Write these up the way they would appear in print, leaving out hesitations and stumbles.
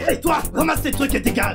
Et toi, ramasse tes trucs et dégage.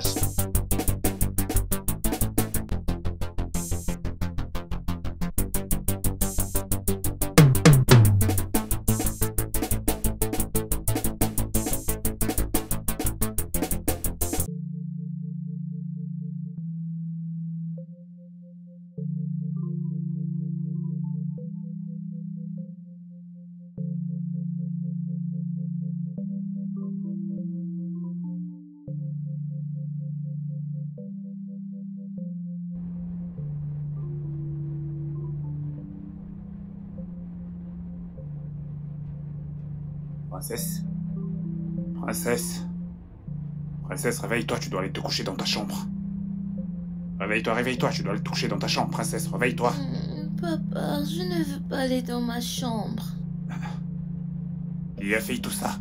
Princesse. Princesse. Princesse, réveille-toi, tu dois aller te coucher dans ta chambre. Réveille-toi, réveille-toi, tu dois aller te coucher dans ta chambre, princesse, réveille-toi. Papa, je ne veux pas aller dans ma chambre. Qui a fait tout ça?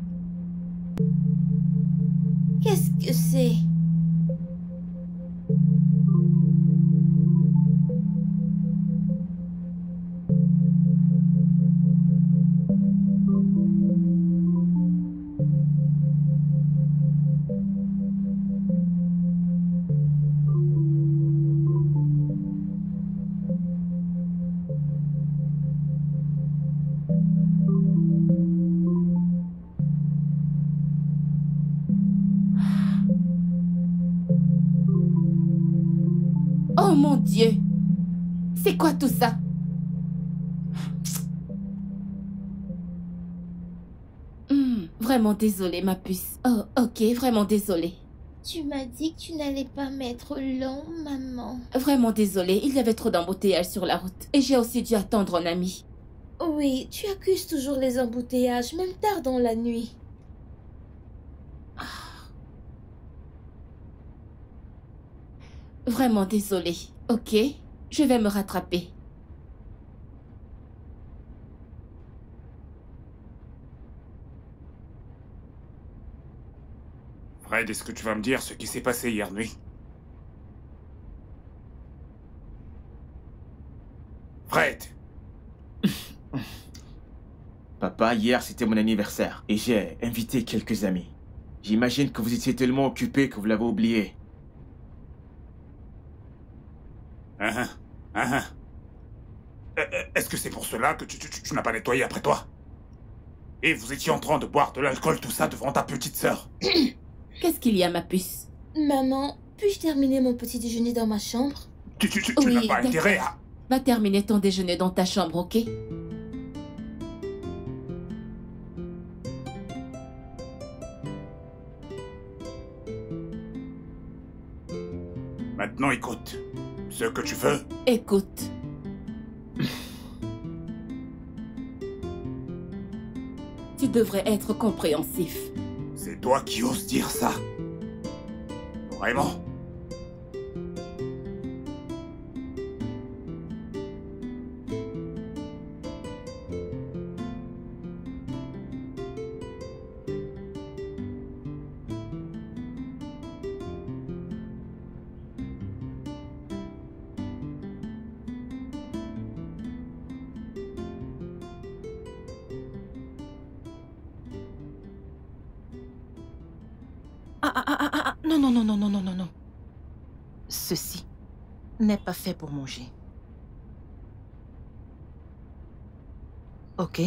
Qu'est-ce que c'est? Oh mon Dieu! C'est quoi tout ça? Vraiment désolée, ma puce. Oh, ok, vraiment désolée. Tu m'as dit que tu n'allais pas mettre long, maman. Vraiment désolée, il y avait trop d'embouteillages sur la route. Et j'ai aussi dû attendre un ami. Oui, tu accuses toujours les embouteillages, même tard dans la nuit. Vraiment désolée, ok? Je vais me rattraper. Fred, est-ce que tu vas me dire ce qui s'est passé hier nuit? Fred! Papa, hier c'était mon anniversaire et j'ai invité quelques amis. J'imagine que vous étiez tellement occupé que vous l'avez oublié. Est-ce que c'est pour cela que tu n'as pas nettoyé après toi? Et vous étiez en train de boire de l'alcool, tout ça, devant ta petite sœur? Qu'est-ce qu'il y a, ma puce? Maman, puis-je terminer mon petit déjeuner dans ma chambre? Tu Oui, n'as pas intérêt d'accord. à... Va terminer ton déjeuner dans ta chambre, ok? Maintenant, écoute. Ce que tu veux... Écoute. Tu devrais être compréhensif. C'est toi qui oses dire ça? Vraiment? Non, non, non, non, non, non, non, non. Ceci n'est pas fait pour manger. Ok?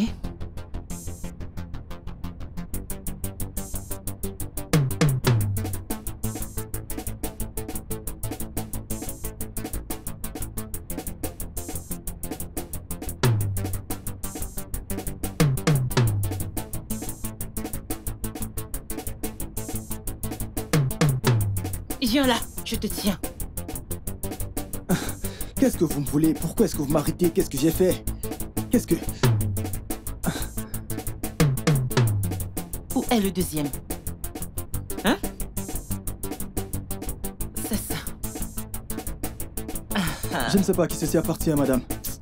Viens là, je te tiens. Qu'est-ce que vous me voulez? Pourquoi est-ce que vous m'arrêtez? Qu'est-ce que j'ai fait? Qu'est-ce que... Où est le deuxième? Hein? C'est ça. Je ne sais pas à qui ceci appartient, madame.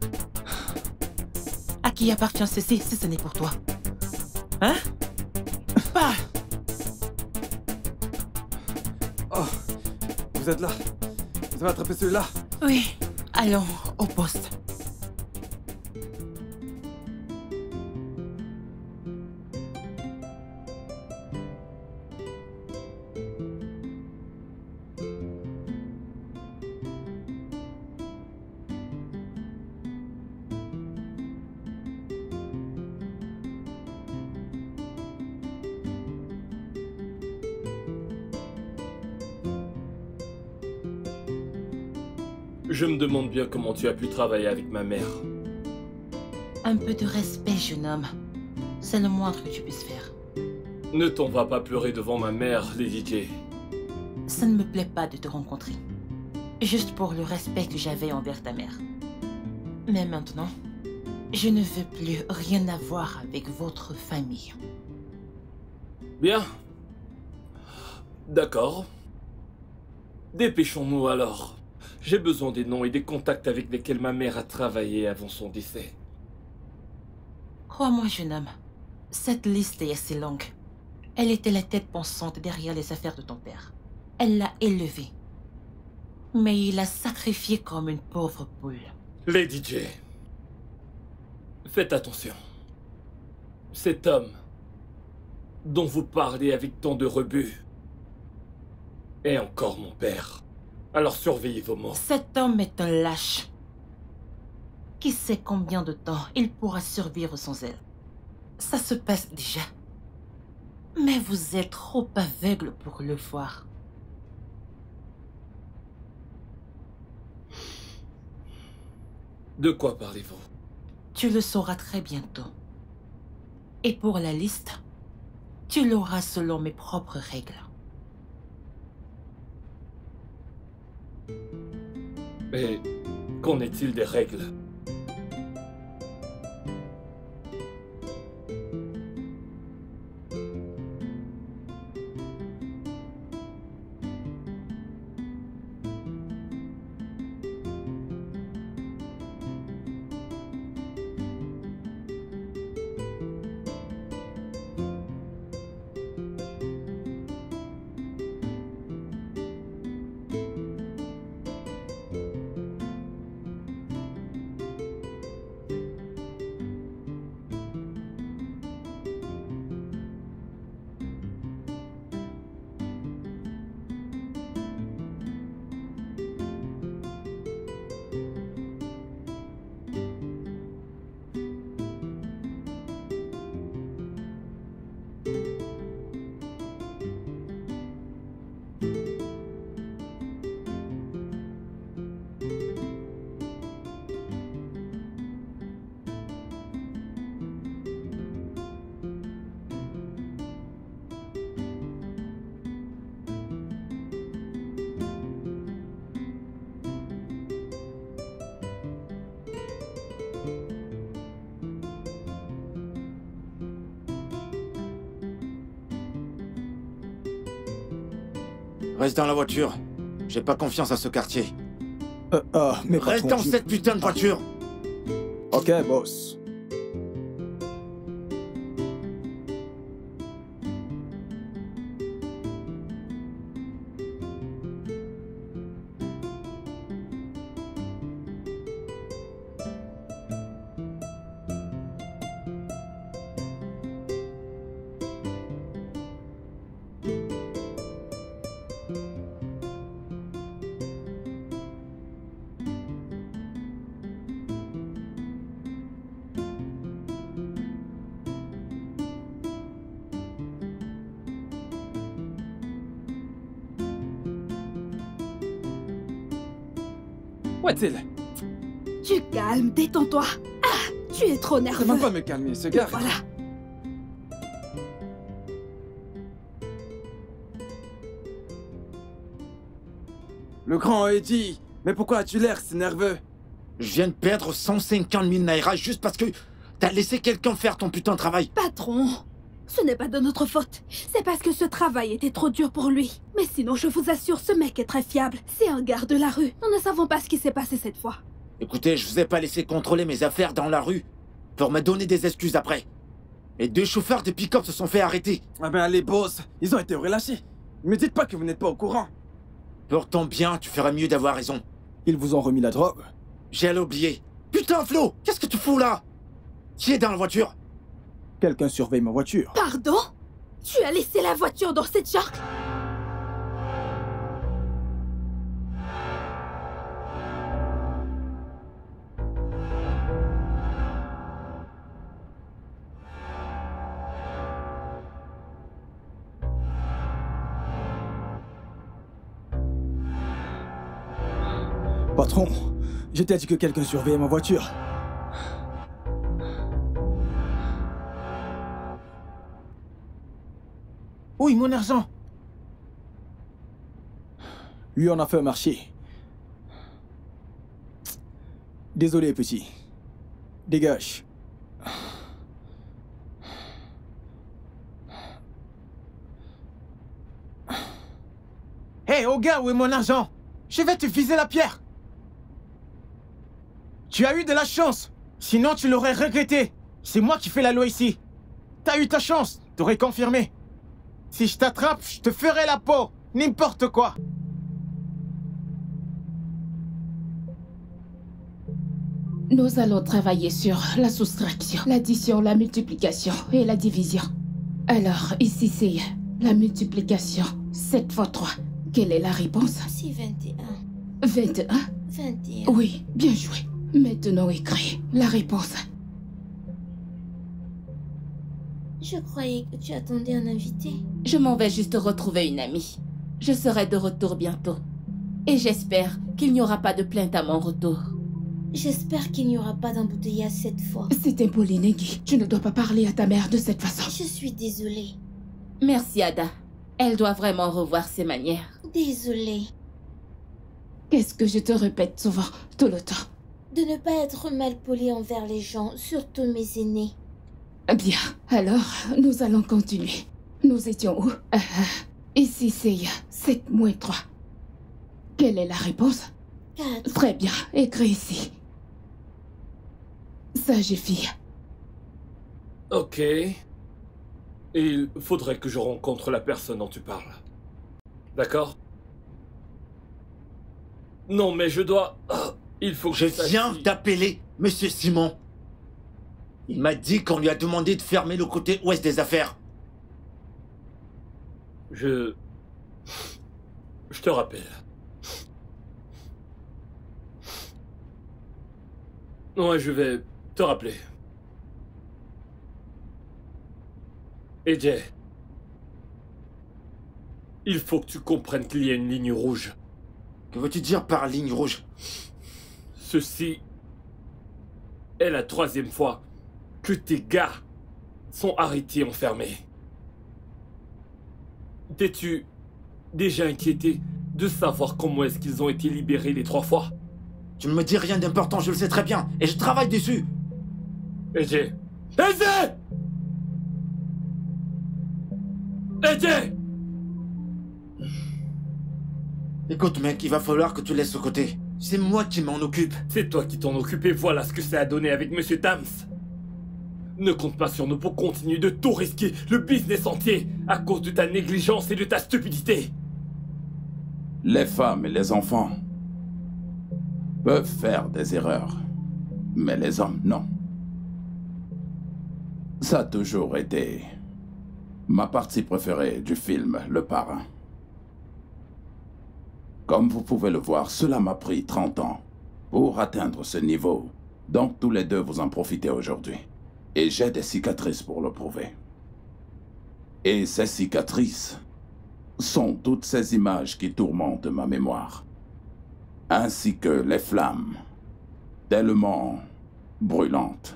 À qui appartient ceci si ce n'est pour toi? Hein? Pas. Oh, vous êtes là. Vous avez attrapé celui-là? Oui, allons au poste. Je me demande bien comment tu as pu travailler avec ma mère. Un peu de respect, jeune homme. C'est le moindre que tu puisses faire. Ne t'en vas pas pleurer devant ma mère, Lady J. Ça ne me plaît pas de te rencontrer. Juste pour le respect que j'avais envers ta mère. Mais maintenant, je ne veux plus rien avoir avec votre famille. Bien. D'accord. Dépêchons-nous alors. J'ai besoin des noms et des contacts avec lesquels ma mère a travaillé avant son décès. Crois-moi, jeune homme, cette liste est assez longue. Elle était la tête pensante derrière les affaires de ton père. Elle l'a élevé. Mais il l'a sacrifié comme une pauvre poule. Lady J, faites attention. Cet homme dont vous parlez avec tant de rebut est encore mon père. Alors surveillez vos mots. Cet homme est un lâche. Qui sait combien de temps il pourra survivre sans elle? Ça se passe déjà. Mais vous êtes trop aveugle pour le voir. De quoi parlez-vous? Tu le sauras très bientôt. Et pour la liste, tu l'auras selon mes propres règles. Et qu'en est-il des règles? Reste dans la voiture. J'ai pas confiance à ce quartier. Mais Reste dans cette putain de voiture. Ok, boss. Où est-il? Tu calmes, détends-toi. Ah, tu es trop Je nerveux. ne peux pas me calmer, ce gars. Voilà. Le grand Eddie, mais pourquoi as-tu l'air si nerveux? Je viens de perdre 150 000 naira juste parce que t'as laissé quelqu'un faire ton putain de travail. Patron, ce n'est pas de notre faute. C'est parce que ce travail était trop dur pour lui. Mais sinon, je vous assure, ce mec est très fiable. C'est un gars de la rue. Nous ne savons pas ce qui s'est passé cette fois. Écoutez, je vous ai pas laissé contrôler mes affaires dans la rue pour me donner des excuses après. Les 2 chauffeurs de pick-up se sont fait arrêter. Ah ben allez, boss, ils ont été relâchés. Ne me dites pas que vous n'êtes pas au courant. Pour ton bien, tu ferais mieux d'avoir raison. Ils vous ont remis la drogue? J'allais oublier. Putain, Flo, qu'est-ce que tu fous là? Qui est dans la voiture? Quelqu'un surveille ma voiture. Pardon? Tu as laissé la voiture dans cette jungle? patron. Je t'ai dit que quelqu'un surveillait ma voiture. Oui, mon argent. Lui en a fait un marché. Désolé, petit. Dégage. Hé, au gars, où est mon argent? Je vais te viser la pierre. Tu as eu de la chance. Sinon, tu l'aurais regretté. C'est moi qui fais la loi ici. T'as eu ta chance. T'aurais confirmé. Si je t'attrape, je te ferai la peau. N'importe quoi. Nous allons travailler sur la soustraction, l'addition, la multiplication et la division. Alors, ici c'est la multiplication. 7 fois 3. Quelle est la réponse? C'est 21. 21? 21. Oui, bien joué. Maintenant écris la réponse. Je croyais que tu attendais un invité. Je m'en vais juste retrouver une amie. Je serai de retour bientôt. Et j'espère qu'il n'y aura pas de plainte à mon retour. J'espère qu'il n'y aura pas d'embouteillage cette fois. C'est impoli, Negui. Tu ne dois pas parler à ta mère de cette façon. Je suis désolée. Merci, Ada. Elle doit vraiment revoir ses manières. Désolée. Qu'est-ce que je te répète souvent, tout le temps? De ne pas être mal poli envers les gens, surtout mes aînés. Bien, alors nous allons continuer. Nous étions où? Ici c'est 7 moins 3. Quelle est la réponse? 4. Très bien, écris ici. Sage fille. Ok. Il faudrait que je rencontre la personne dont tu parles. D'accord? Non, mais je dois... il faut que Je viens d'appeler Monsieur Simon. Il m'a dit qu'on lui a demandé de fermer le côté ouest des affaires. Je te rappelle. Ouais, je vais te rappeler. Et Jay, il faut que tu comprennes qu'il y a une ligne rouge. Que veux-tu dire par ligne rouge? Ceci est la 3e fois que tes gars sont arrêtés enfermés. T'es-tu déjà inquiété de savoir comment est-ce qu'ils ont été libérés les 3 fois? Tu ne me dis rien d'important, je le sais très bien, et je travaille dessus. AJ! AJ! AJ! Écoute mec, il va falloir que tu laisses ce côté. C'est moi qui m'en occupe. C'est toi qui t'en occupe et voilà ce que ça a donné avec Monsieur Tams. Ne compte pas sur nous pour continuer de tout risquer, le business entier, à cause de ta négligence et de ta stupidité. Les femmes et les enfants peuvent faire des erreurs, mais les hommes, non. Ça a toujours été ma partie préférée du film Le Parrain. Comme vous pouvez le voir, cela m'a pris 30 ans pour atteindre ce niveau. Donc tous les deux vous en profitez aujourd'hui. Et j'ai des cicatrices pour le prouver. Et ces cicatrices sont toutes ces images qui tourmentent ma mémoire. Ainsi que les flammes, tellement brûlantes.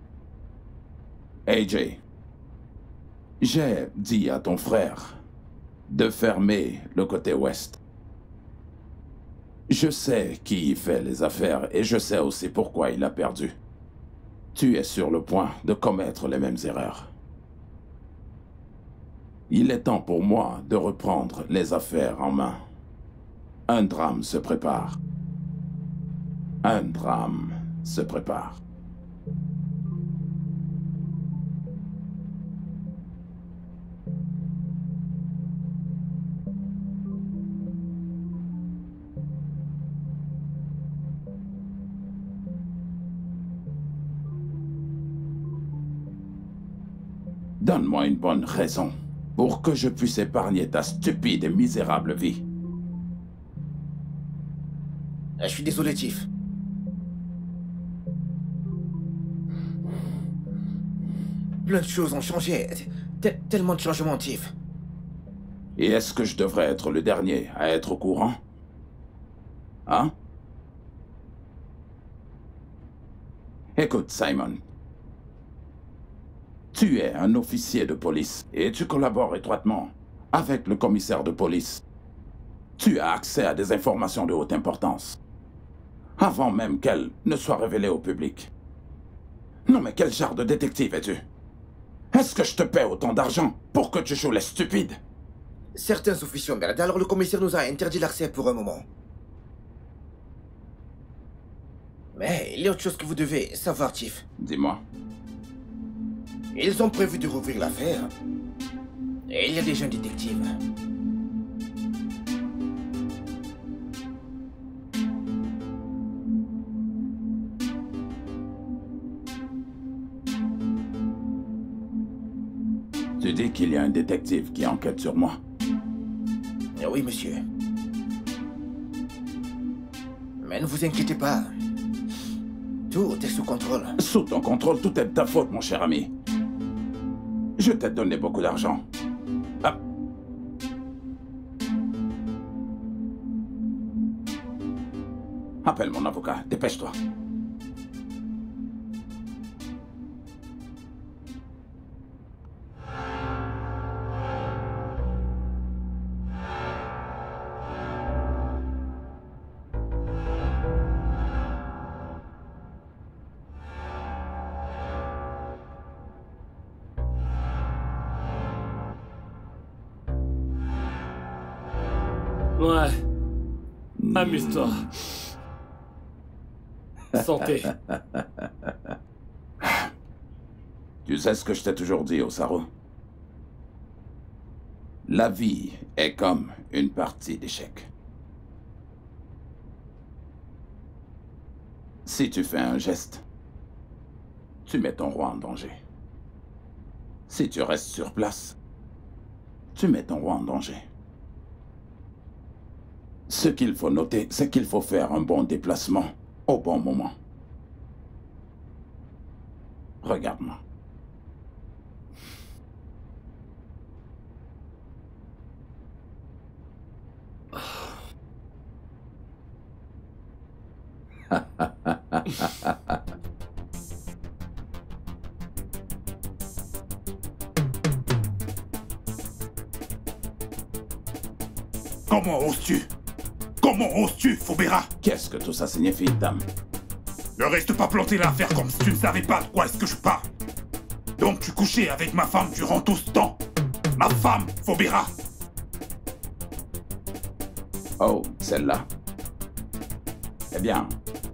AJ, j'ai dit à ton frère de fermer le côté ouest. Je sais qui y fait les affaires et je sais aussi pourquoi il a perdu. Tu es sur le point de commettre les mêmes erreurs. Il est temps pour moi de reprendre les affaires en main. Un drame se prépare. Un drame se prépare. Donne-moi une bonne raison pour que je puisse épargner ta stupide et misérable vie. Je suis désolé, Tiff. Plein de choses ont changé. Tellement de changements, Tiff. Et est-ce que je devrais être le dernier à être au courant? Hein? Écoute, Simon. Tu es un officier de police et tu collabores étroitement avec le commissaire de police. Tu as accès à des informations de haute importance, avant même qu'elles ne soient révélées au public. Non mais quel genre de détective es-tu? Est-ce que je te paie autant d'argent pour que tu joues les stupides? Certains officiers ont merdé, alors le commissaire nous a interdit l'accès pour un moment. Mais il y a autre chose que vous devez savoir, Chief. Dis-moi. Ils ont prévu de rouvrir l'affaire. Et il y a déjà un détective. Tu dis qu'il y a un détective qui enquête sur moi. Oui, monsieur. Mais ne vous inquiétez pas. Tout est sous contrôle. Sous ton contrôle, tout est de ta faute, mon cher ami. Je t'ai donné beaucoup d'argent. Ah. Appelle mon avocat, dépêche-toi. Ouais. Amuse-toi. Santé. Tu sais ce que je t'ai toujours dit, Osaru? La vie est comme une partie d'échecs. Si tu fais un geste, tu mets ton roi en danger. Si tu restes sur place, tu mets ton roi en danger. Ce qu'il faut noter, c'est qu'il faut faire un bon déplacement au bon moment. Regarde-moi. Comment oses-tu? Comment oses-tu, Fobera? Qu'est-ce que tout ça signifie, dame? Ne reste pas planté l'affaire comme si tu ne savais pas de quoi est-ce que je parle. Donc tu couchais avec ma femme durant tout ce temps. Ma femme, Fobera. Oh, celle-là. Eh bien,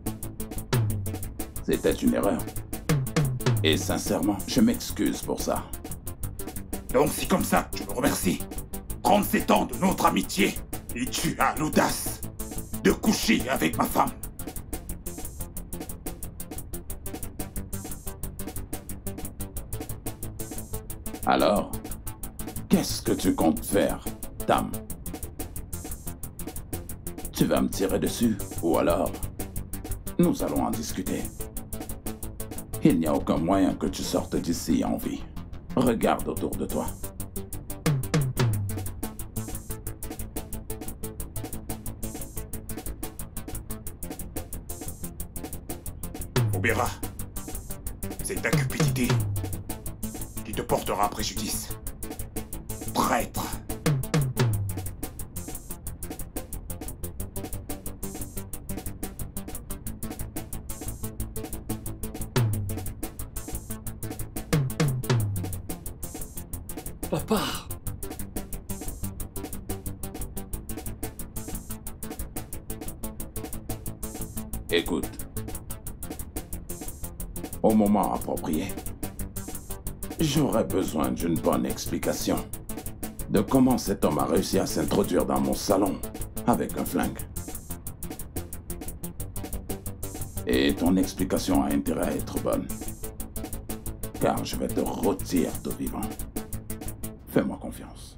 c'était une erreur. Et sincèrement, je m'excuse pour ça. Donc c'est comme ça que tu me remercies. 37 ans de notre amitié, et tu as l'audace de coucher avec ma femme. Alors, qu'est-ce que tu comptes faire, Tam? Tu vas me tirer dessus, ou alors, nous allons en discuter. Il n'y a aucun moyen que tu sortes d'ici en vie. Regarde autour de toi. Fobera, c'est ta cupidité qui te portera préjudice. Traître. Papa. Écoute. Au moment approprié, j'aurais besoin d'une bonne explication de comment cet homme a réussi à s'introduire dans mon salon avec un flingue. Et ton explication a intérêt à être bonne, car je vais te rôtir de vivant. Fais-moi confiance.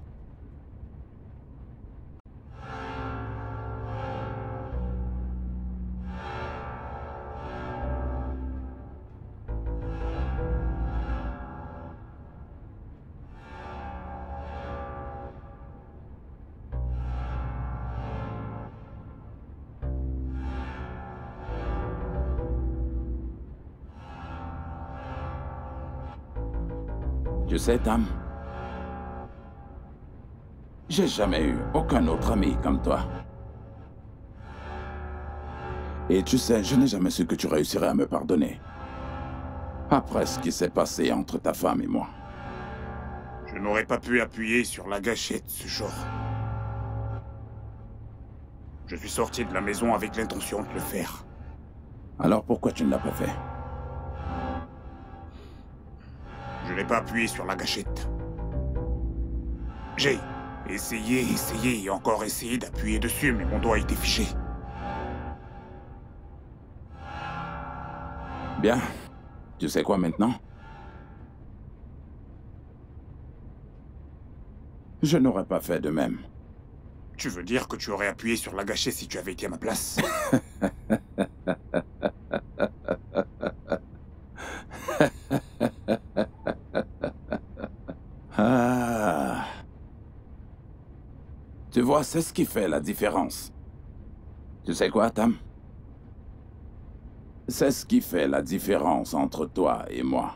Tu sais, Tam, j'ai jamais eu aucun autre ami comme toi. Et tu sais, je n'ai jamais su que tu réussirais à me pardonner. Après ce qui s'est passé entre ta femme et moi. Je n'aurais pas pu appuyer sur la gâchette ce jour. Je suis sorti de la maison avec l'intention de le faire. Alors pourquoi tu ne l'as pas fait? Je n'ai pas appuyé sur la gâchette. J'ai essayé et encore essayé d'appuyer dessus, mais mon doigt était figé. Bien. Tu sais quoi maintenant? Je n'aurais pas fait de même. Tu veux dire que tu aurais appuyé sur la gâchette si tu avais été à ma place? Ah. Tu vois, c'est ce qui fait la différence. Tu sais quoi, Tam? C'est ce qui fait la différence entre toi et moi.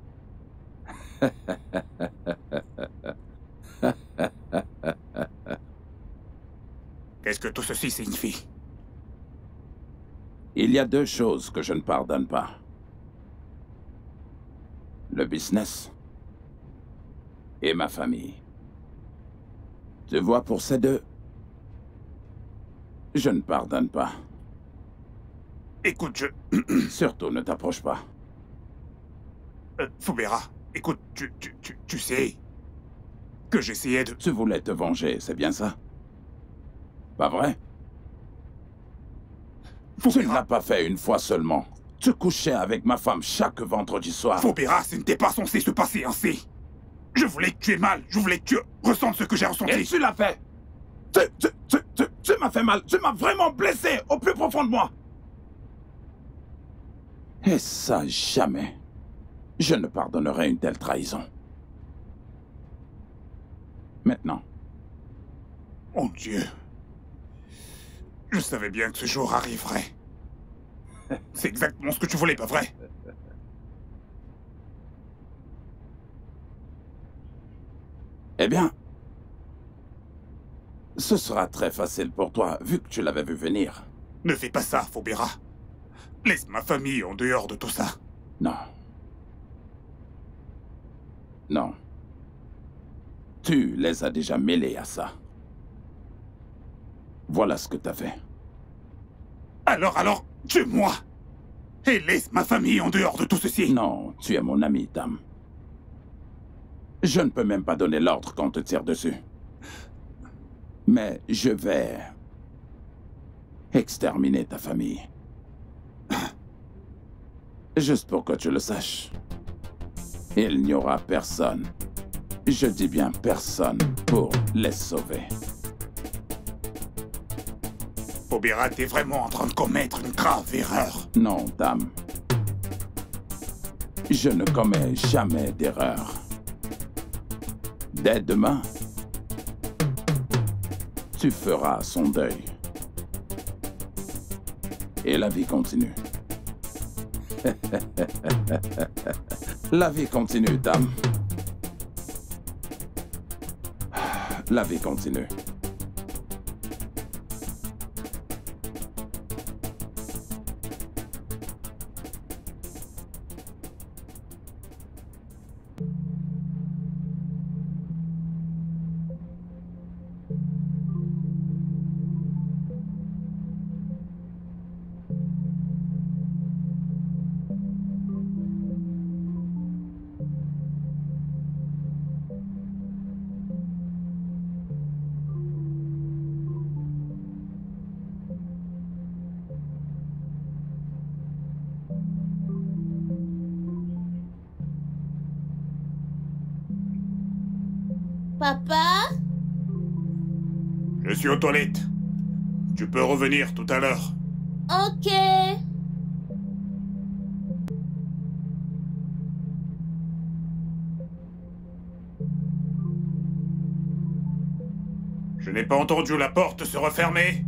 Qu'est-ce que tout ceci signifie? Il y a deux choses que je ne pardonne pas. Le business et ma famille. Tu vois, pour ces deux, je ne pardonne pas. Écoute, Surtout, ne t'approche pas. Fubera, écoute, tu sais que j'essayais de... Tu voulais te venger, c'est bien ça? Pas vrai? Fubera. Tu ne l'as pas fait une fois seulement. Tu couchais avec ma femme chaque vendredi soir. Fubera, ce n'était pas censé se passer ainsi. Je voulais que tu aies mal, je voulais que tu ressentes ce que j'ai ressenti. Et tu l'as fait. Tu m'as fait mal, tu m'as vraiment blessé au plus profond de moi. Et ça, jamais. Je ne pardonnerai une telle trahison. Maintenant. Mon Dieu. Je savais bien que ce jour arriverait. C'est exactement ce que tu voulais, pas vrai? Eh bien, ce sera très facile pour toi, vu que tu l'avais vu venir. Ne fais pas ça, Fubera. Laisse ma famille en dehors de tout ça. Non. Non. Tu les as déjà mêlés à ça. Voilà ce que t'as fait. Alors, tue-moi. Et laisse ma famille en dehors de tout ceci. Non, tu es mon ami, Tam. Je ne peux même pas donner l'ordre qu'on te tire dessus. Mais je vais exterminer ta famille. Juste pour que tu le saches. Il n'y aura personne, je dis bien personne, pour les sauver. Fubera, t'es vraiment en train de commettre une grave erreur. Non, Tam. Je ne commets jamais d'erreur. Dès demain, tu feras son deuil. Et la vie continue. La vie continue, Tam. La vie continue. Papa? Je suis aux toilettes. Tu peux revenir tout à l'heure. Ok. Je n'ai pas entendu la porte se refermer.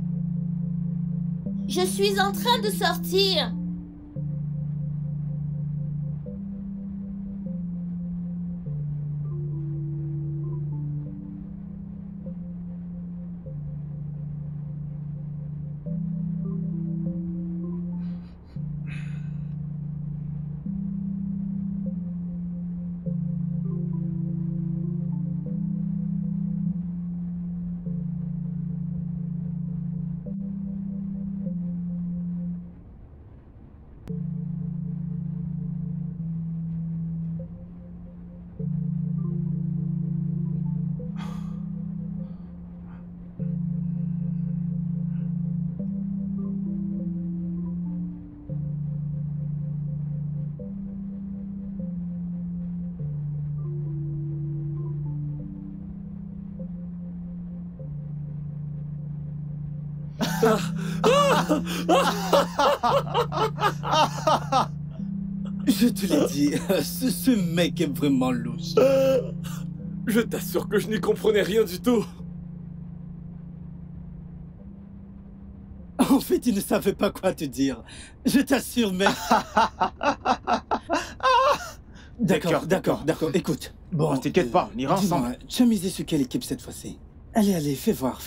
Je suis en train de sortir. Je te l'ai dit, ce mec est vraiment louche. Je t'assure que je n'y comprenais rien du tout. En fait, il ne savait pas quoi te dire. Je t'assure, mec. D'accord. Écoute. Bon, t'inquiète pas, on ira ensemble. Tu as misé sur quelle équipe cette fois-ci? Allez, fais voir.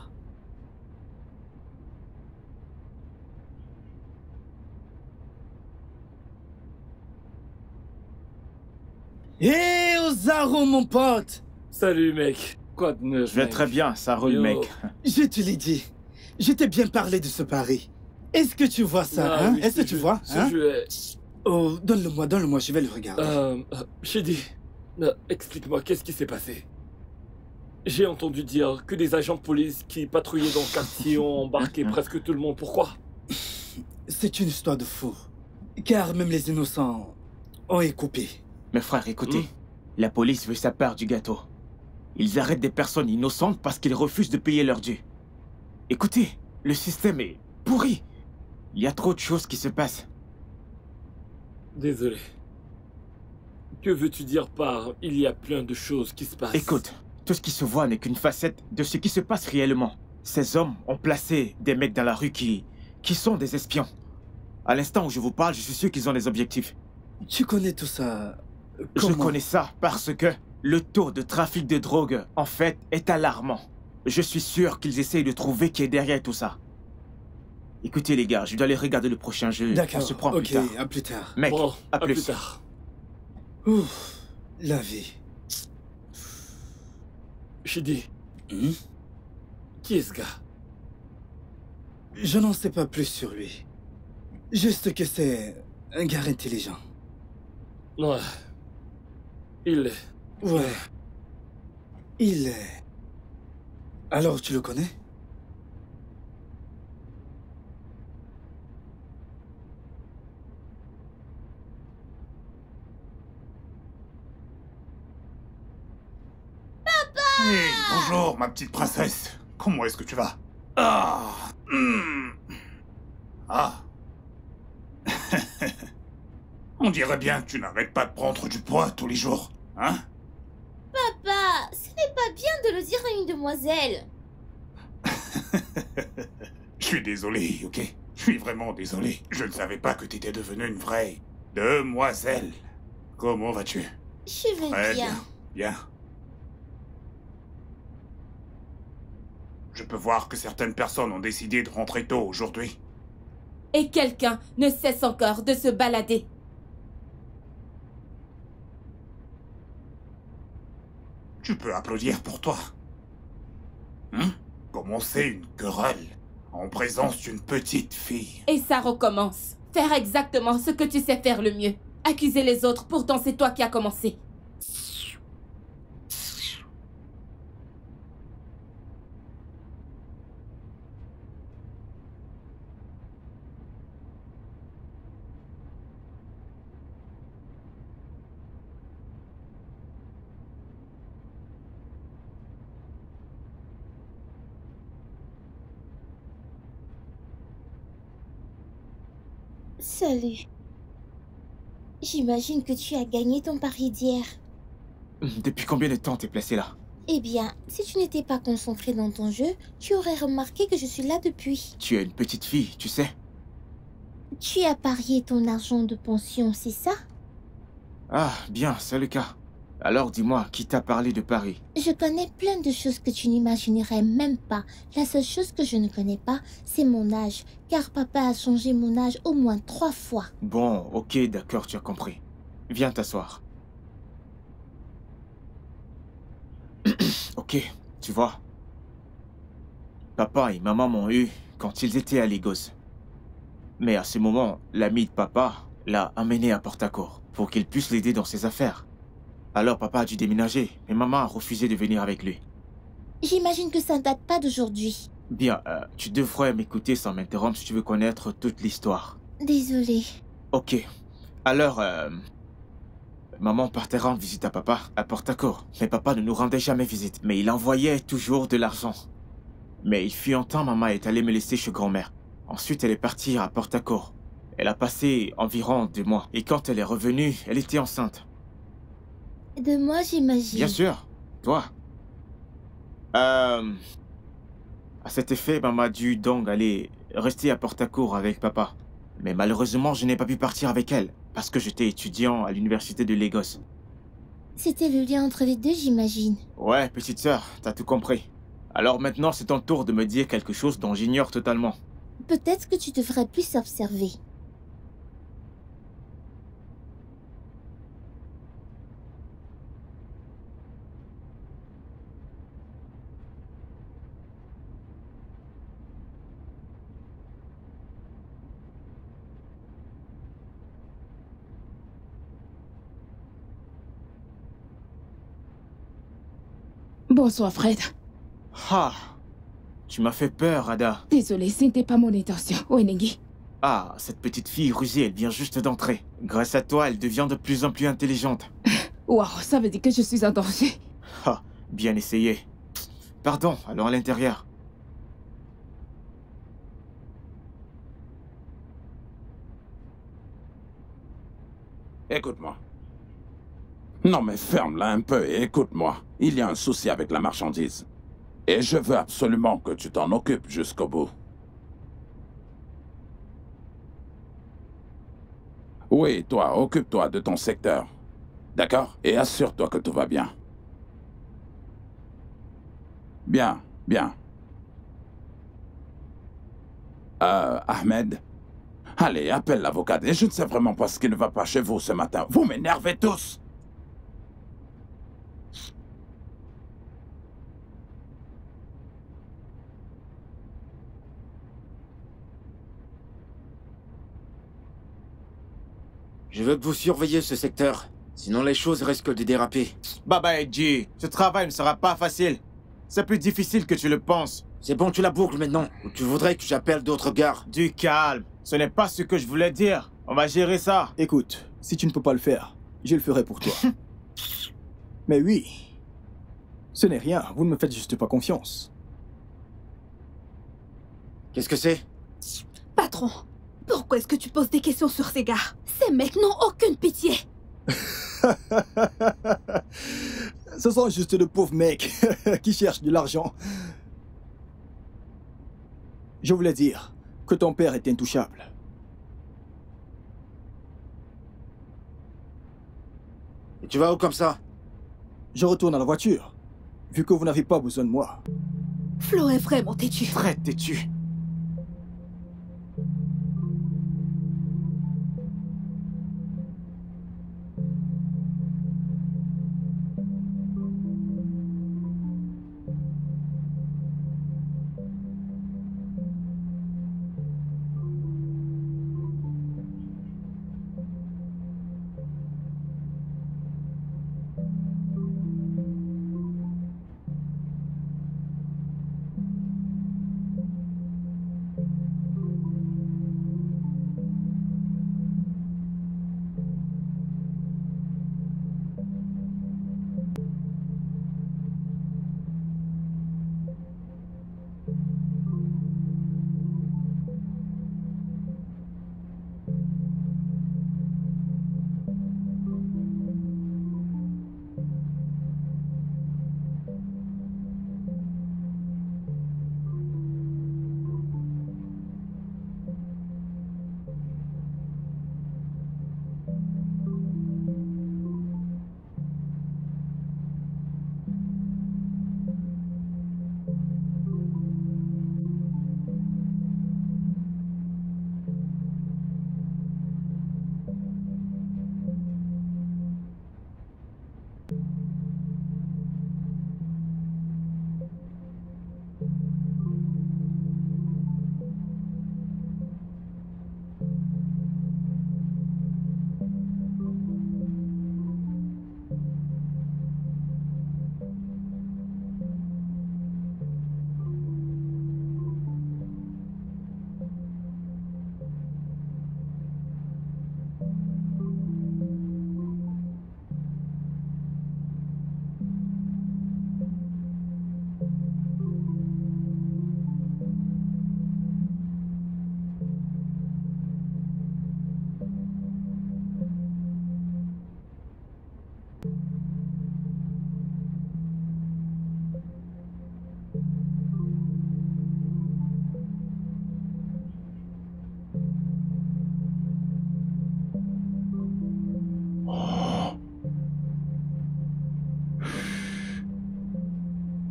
Hé, Ozaro, mon pote! Salut, mec. Quoi de neuf? Je vais très bien, ça roule, mec. Je te l'ai dit. Je t'ai bien parlé de ce pari. Est-ce que tu vois ça, hein? Oui, Est-ce que tu vois, hein? jeu... Oh, donne-le-moi, je vais le regarder. Shidi, explique-moi, qu'est-ce qui s'est passé? J'ai entendu dire que des agents de police qui patrouillaient dans le quartier ont embarqué presque tout le monde. Pourquoi? C'est une histoire de fou. Car même les innocents ont été coupés. Mes frères, écoutez. La police veut sa part du gâteau. Ils arrêtent des personnes innocentes parce qu'ils refusent de payer leur dû. Écoutez, le système est pourri. Il y a trop de choses qui se passent. Désolé. Que veux-tu dire par « il y a plein de choses qui se passent » ? Écoute, tout ce qui se voit n'est qu'une facette de ce qui se passe réellement. Ces hommes ont placé des mecs dans la rue qui sont des espions. À l'instant où je vous parle, je suis sûr qu'ils ont des objectifs. Tu connais tout ça? Je connais ça parce que le taux de trafic de drogue, en fait, est alarmant. Je suis sûr qu'ils essayent de trouver qui est derrière tout ça. Écoutez les gars, je dois aller regarder le prochain jeu. D'accord, on se prend plus tard. à plus tard. Mec, bon, à plus tard. Ouf, la vie. Shidi. Qui est ce gars? Je n'en sais pas plus sur lui. Juste que c'est un gars intelligent. Ouais. Il l'est. Ouais. Il est. Alors tu le connais? Hey, bonjour, ma petite princesse. Comment est-ce que tu vas? Ah. On dirait bien que tu n'arrêtes pas de prendre du poids tous les jours, hein? Papa, ce n'est pas bien de le dire à une demoiselle. Je suis désolé, ok? Je suis vraiment désolé. Je ne savais pas que tu étais devenue une vraie demoiselle. Comment vas-tu? Je vais Très bien. Bien. Je peux voir que certaines personnes ont décidé de rentrer tôt aujourd'hui. Et quelqu'un ne cesse encore de se balader. Tu peux applaudir pour toi. Commencer une querelle en présence d'une petite fille. Et ça recommence. Faire exactement ce que tu sais faire le mieux. Accuser les autres, pourtant c'est toi qui as commencé. Salut. J'imagine que tu as gagné ton pari d'hier. Depuis combien de temps t'es placé là? Eh bien, si tu n'étais pas concentré dans ton jeu, tu aurais remarqué que je suis là depuis. Tu es une petite fille, tu sais. Tu as parié ton argent de pension, c'est ça? Ah, bien, c'est le cas. Alors dis-moi, qui t'a parlé de Paris? Je connais plein de choses que tu n'imaginerais même pas. La seule chose que je ne connais pas, c'est mon âge. Car papa a changé mon âge au moins 3 fois. Bon, ok, d'accord, tu as compris. Viens t'asseoir. Ok, tu vois. Papa et maman m'ont eu quand ils étaient à Lagos. Mais à ce moment, l'ami de papa l'a amené à Portacourt pour qu'il puisse l'aider dans ses affaires. Alors papa a dû déménager, mais maman a refusé de venir avec lui. J'imagine que ça ne date pas d'aujourd'hui. Bien, tu devrais m'écouter sans m'interrompre si tu veux connaître toute l'histoire. Désolée. Ok. Alors, maman partait rendre visite à papa à Portacourt. Mais papa ne nous rendait jamais visite. Mais il envoyait toujours de l'argent. Mais il fut un temps, maman est allée me laisser chez grand-mère. Ensuite, elle est partie à Portacourt. Elle a passé environ 2 mois. Et quand elle est revenue, elle était enceinte. De moi, j'imagine. Bien sûr. Toi. À cet effet, maman a dû donc aller rester à Portacourt avec papa. Mais malheureusement, je n'ai pas pu partir avec elle. Parce que j'étais étudiant à l'université de Lagos. C'était le lien entre les deux, j'imagine. Ouais, petite sœur, t'as tout compris. Alors maintenant, c'est ton tour de me dire quelque chose dont j'ignore totalement. Peut-être que tu devrais plus observer. Bonsoir, Fred. Ah, tu m'as fait peur, Ada. Désolée, ce n'était pas mon intention. Wenengi. Ah, cette petite fille rusée, elle vient juste d'entrer. Grâce à toi, elle devient de plus en plus intelligente. Waouh, ça veut dire que je suis en danger. Ah, bien essayé. Pardon, allons à l'intérieur. Écoute-moi. Non mais ferme-la un peu et écoute-moi. Il y a un souci avec la marchandise. Et je veux absolument que tu t'en occupes jusqu'au bout. Oui, toi, occupe-toi de ton secteur. D'accord? Et assure-toi que tout va bien. Bien, bien. Ahmed? Allez, appelle l'avocat. Et je ne sais vraiment pas ce qui ne va pas chez vous ce matin. Vous m'énervez tous! Je veux que vous surveillez ce secteur. Sinon les choses risquent de déraper. Baba Edji, ce travail ne sera pas facile. C'est plus difficile que tu le penses. C'est bon, tu la boucles maintenant. Ou tu voudrais que j'appelle d'autres gars? Du calme. Ce n'est pas ce que je voulais dire. On va gérer ça. Écoute, si tu ne peux pas le faire, je le ferai pour toi. Mais oui, ce n'est rien. Vous ne me faites juste pas confiance. Qu'est-ce que c'est? Patron, pourquoi est-ce que tu poses des questions sur ces gars? Ces mecs n'ont aucune pitié. Ce sont juste de pauvres mecs qui cherchent de l'argent. Je voulais dire que ton père est intouchable. Et tu vas où comme ça? Je retourne à la voiture, vu que vous n'avez pas besoin de moi. Flo est vraiment têtu. Très têtu.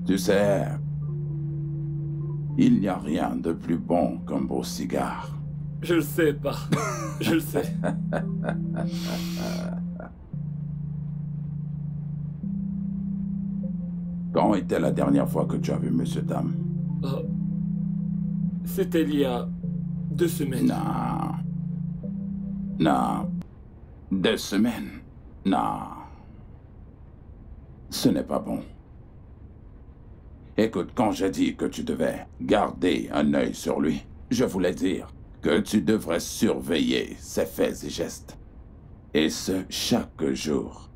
Tu sais, il n'y a rien de plus bon qu'un beau cigare. Je le sais pas. Je le sais. Quand était la dernière fois que tu as vu Monsieur Tam? C'était il y a 2 semaines. Non. Non. 2 semaines? Non. Ce n'est pas bon. Écoute, quand j'ai dit que tu devais garder un œil sur lui, je voulais dire que tu devrais surveiller ses faits et gestes. Et ce, chaque jour.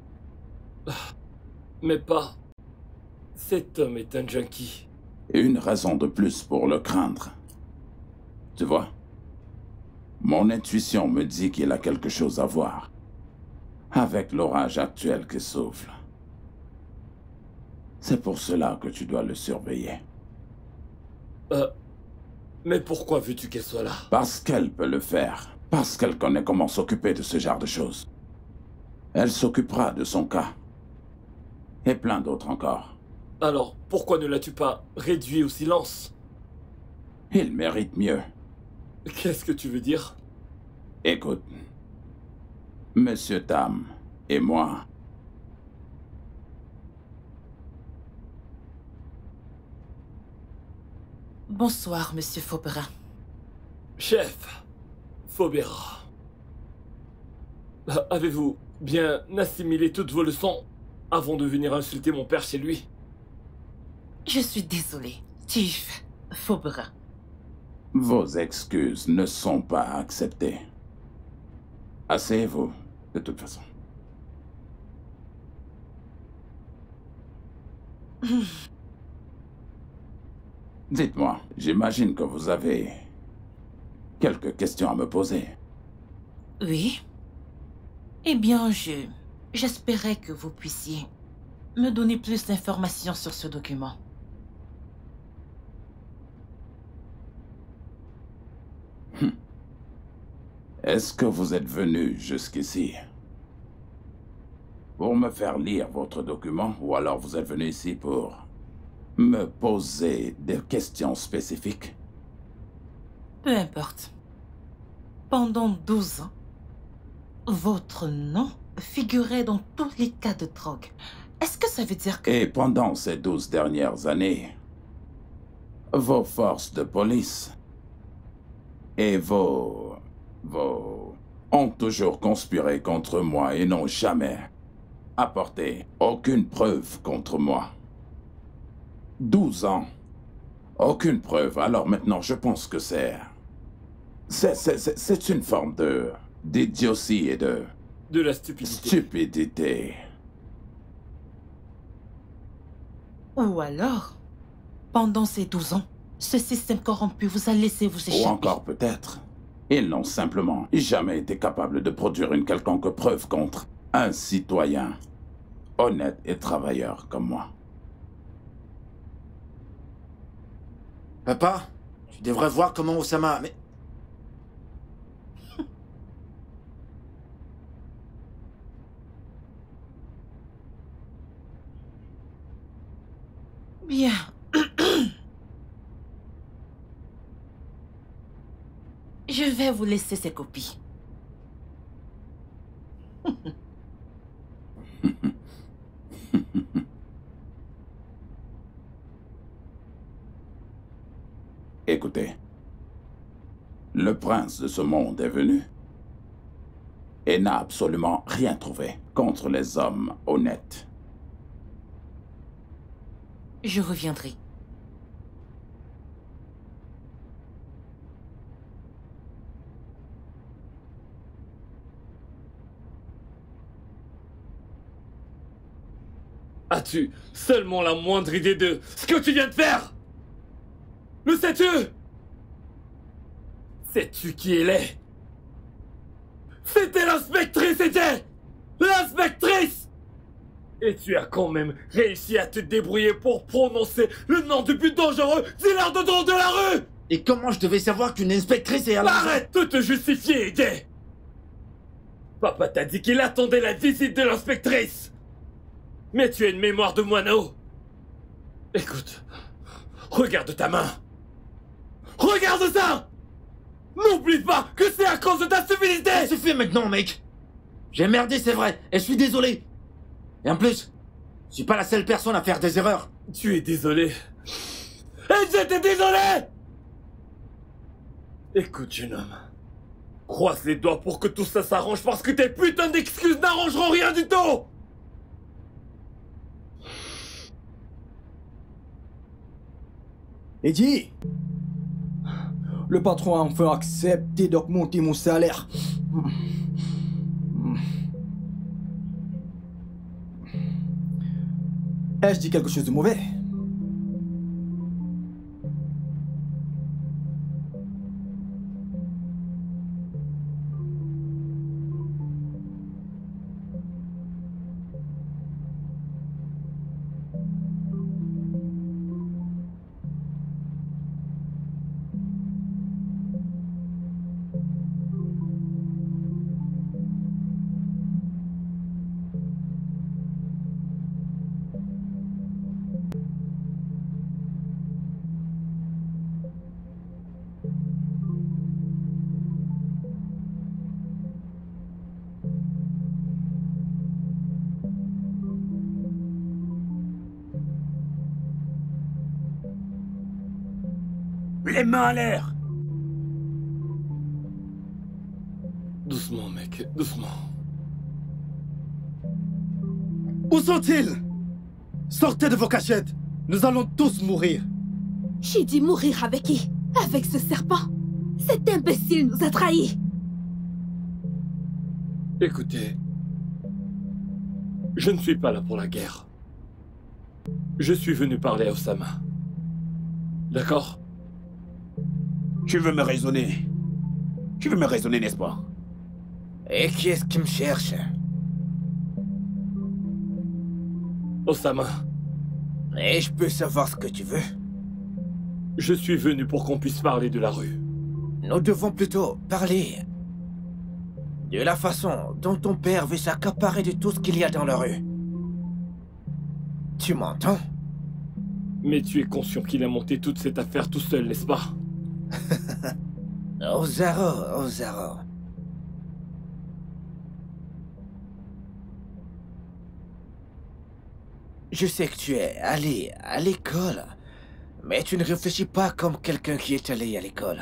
Mais pas. Cet homme est un junkie. Une raison de plus pour le craindre. Tu vois? Mon intuition me dit qu'il a quelque chose à voir avec l'orage actuel qui souffle. C'est pour cela que tu dois le surveiller. Mais pourquoi veux-tu qu'elle soit là? Parce qu'elle peut le faire. Parce qu'elle connaît comment s'occuper de ce genre de choses. Elle s'occupera de son cas. Et plein d'autres encore. Alors, pourquoi ne l'as-tu pas réduit au silence? Il mérite mieux. Qu'est-ce que tu veux dire? Écoute, Monsieur Tam et moi... Bonsoir, Monsieur Faubera. Chef Faubera. Avez-vous bien assimilé toutes vos leçons avant de venir insulter mon père chez lui? Je suis désolé, Chief Faubera. Vos excuses ne sont pas acceptées. Asseyez-vous, de toute façon. Dites-moi, j'imagine que vous avez quelques questions à me poser. Oui. Eh bien, j'espérais que vous puissiez me donner plus d'informations sur ce document. Est-ce que vous êtes venu jusqu'ici pour me faire lire votre document, ou alors vous êtes venu ici pour me poser des questions spécifiques? Peu importe. Pendant 12 ans, votre nom figurait dans tous les cas de drogue. Est-ce que ça veut dire que... Et pendant ces 12 dernières années, vos forces de police et vos ont toujours conspiré contre moi et n'ont jamais apporté aucune preuve contre moi. 12 ans. Aucune preuve. Alors maintenant, je pense que c'est une forme d'idiotie et de la stupidité. Stupidité. Ou alors, pendant ces 12 ans, ce système corrompu vous a laissé vous échapper. Ou encore peut-être, ils n'ont simplement jamais été capables de produire une quelconque preuve contre un citoyen honnête et travailleur comme moi. Papa, tu devrais voir comment Osama... Mais... Bien. Je vais vous laisser ces copies. Écoutez, le prince de ce monde est venu et n'a absolument rien trouvé contre les hommes honnêtes. Je reviendrai. As-tu seulement la moindre idée de ce que tu viens de faire? Le sais-tu? Sais-tu qui elle est? C'était l'inspectrice, c'était l'inspectrice! Et tu as quand même réussi à te débrouiller pour prononcer le nom du plus dangereux dealer de drogue de la rue! Et comment je devais savoir qu'une inspectrice est à la... Arrête de te justifier, Eddie! Papa t'a dit qu'il attendait la visite de l'inspectrice! Mais tu as une mémoire de moineau! Écoute, regarde ta main. Regarde ça! N'oublie pas que c'est à cause de ta stupidité! Ça suffit maintenant, mec! J'ai merdé, c'est vrai, et je suis désolé! Et en plus, je suis pas la seule personne à faire des erreurs! Tu es désolé. Et j'étais désolé! Écoute, jeune homme. Croise les doigts pour que tout ça s'arrange parce que tes putains d'excuses n'arrangeront rien du tout! Eddie, le patron a enfin accepté d'augmenter mon salaire. Ai-je dit quelque chose de mauvais? Les mains en l'air! Doucement, mec, doucement. Où sont-ils? Sortez de vos cachettes! Nous allons tous mourir! J'ai dit mourir avec qui? Avec ce serpent? Cet imbécile nous a trahis! Écoutez, je ne suis pas là pour la guerre. Je suis venu parler à Osama. D'accord? Tu veux me raisonner? Tu veux me raisonner, n'est-ce pas? Et qui est-ce qui me cherche? Osama. Et je peux savoir ce que tu veux? Je suis venu pour qu'on puisse parler de la rue. Nous devons plutôt parler de la façon dont ton père veut s'accaparer de tout ce qu'il y a dans la rue. Tu m'entends? Mais tu es conscient qu'il a monté toute cette affaire tout seul, n'est-ce pas? Ozaro, Ozaro. Je sais que tu es allé à l'école, mais tu ne réfléchis pas comme quelqu'un qui est allé à l'école.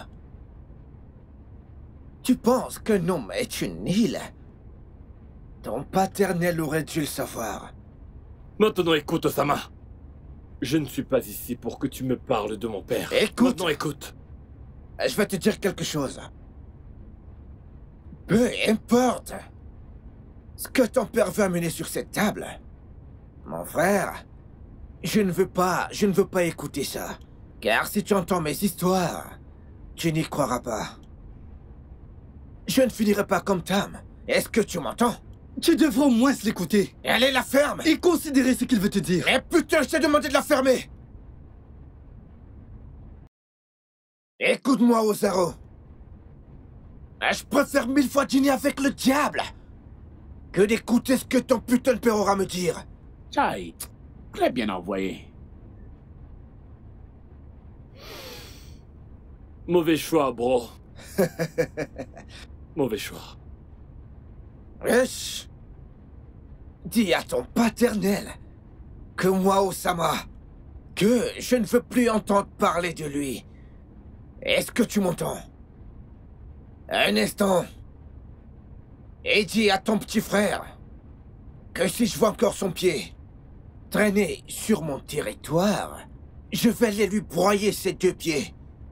Tu penses qu'un homme est une île? Ton paternel aurait dû le savoir. Maintenant écoute, Osama. Je ne suis pas ici pour que tu me parles de mon père. Écoute. Maintenant écoute. Je vais te dire quelque chose. Peu importe ce que ton père veut amener sur cette table. Mon frère, je ne veux pas écouter ça. Car si tu entends mes histoires, tu n'y croiras pas. Je ne finirai pas comme Tam. Est-ce que tu m'entends? Tu devrais au moins l'écouter. Allez, la ferme! Et considérer ce qu'il veut te dire. Mais putain, je t'ai demandé de la fermer! Écoute-moi, Ozaro. Je préfère 1000 fois dîner avec le diable que d'écouter ce que ton putain de père aura à me dire. Chai, très bien envoyé. Mauvais choix, bro. Mauvais choix. Wesh. Dis à ton paternel que moi, Osama, que je ne veux plus entendre parler de lui. Est-ce que tu m'entends? Un instant. Et dis à ton petit frère que si je vois encore son pied traîner sur mon territoire, je vais aller lui broyer ses 2 pieds.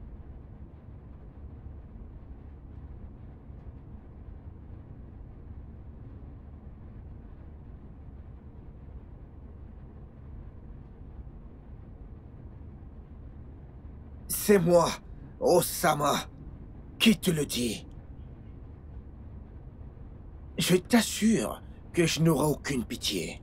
C'est moi, Osama, qui te le dit. Je t'assure que je n'aurai aucune pitié.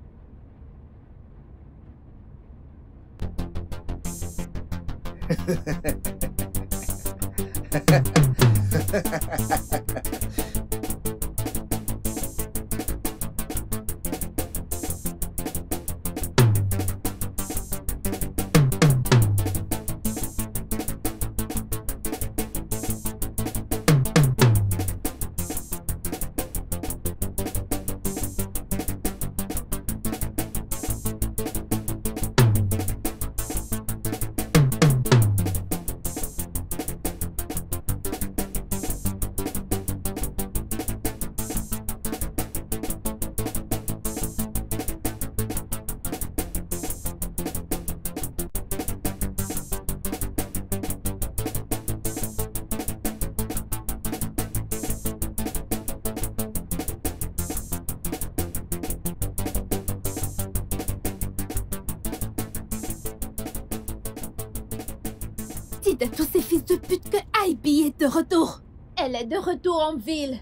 Dites à tous ces fils de pute que Ivy est de retour. Elle est de retour en ville.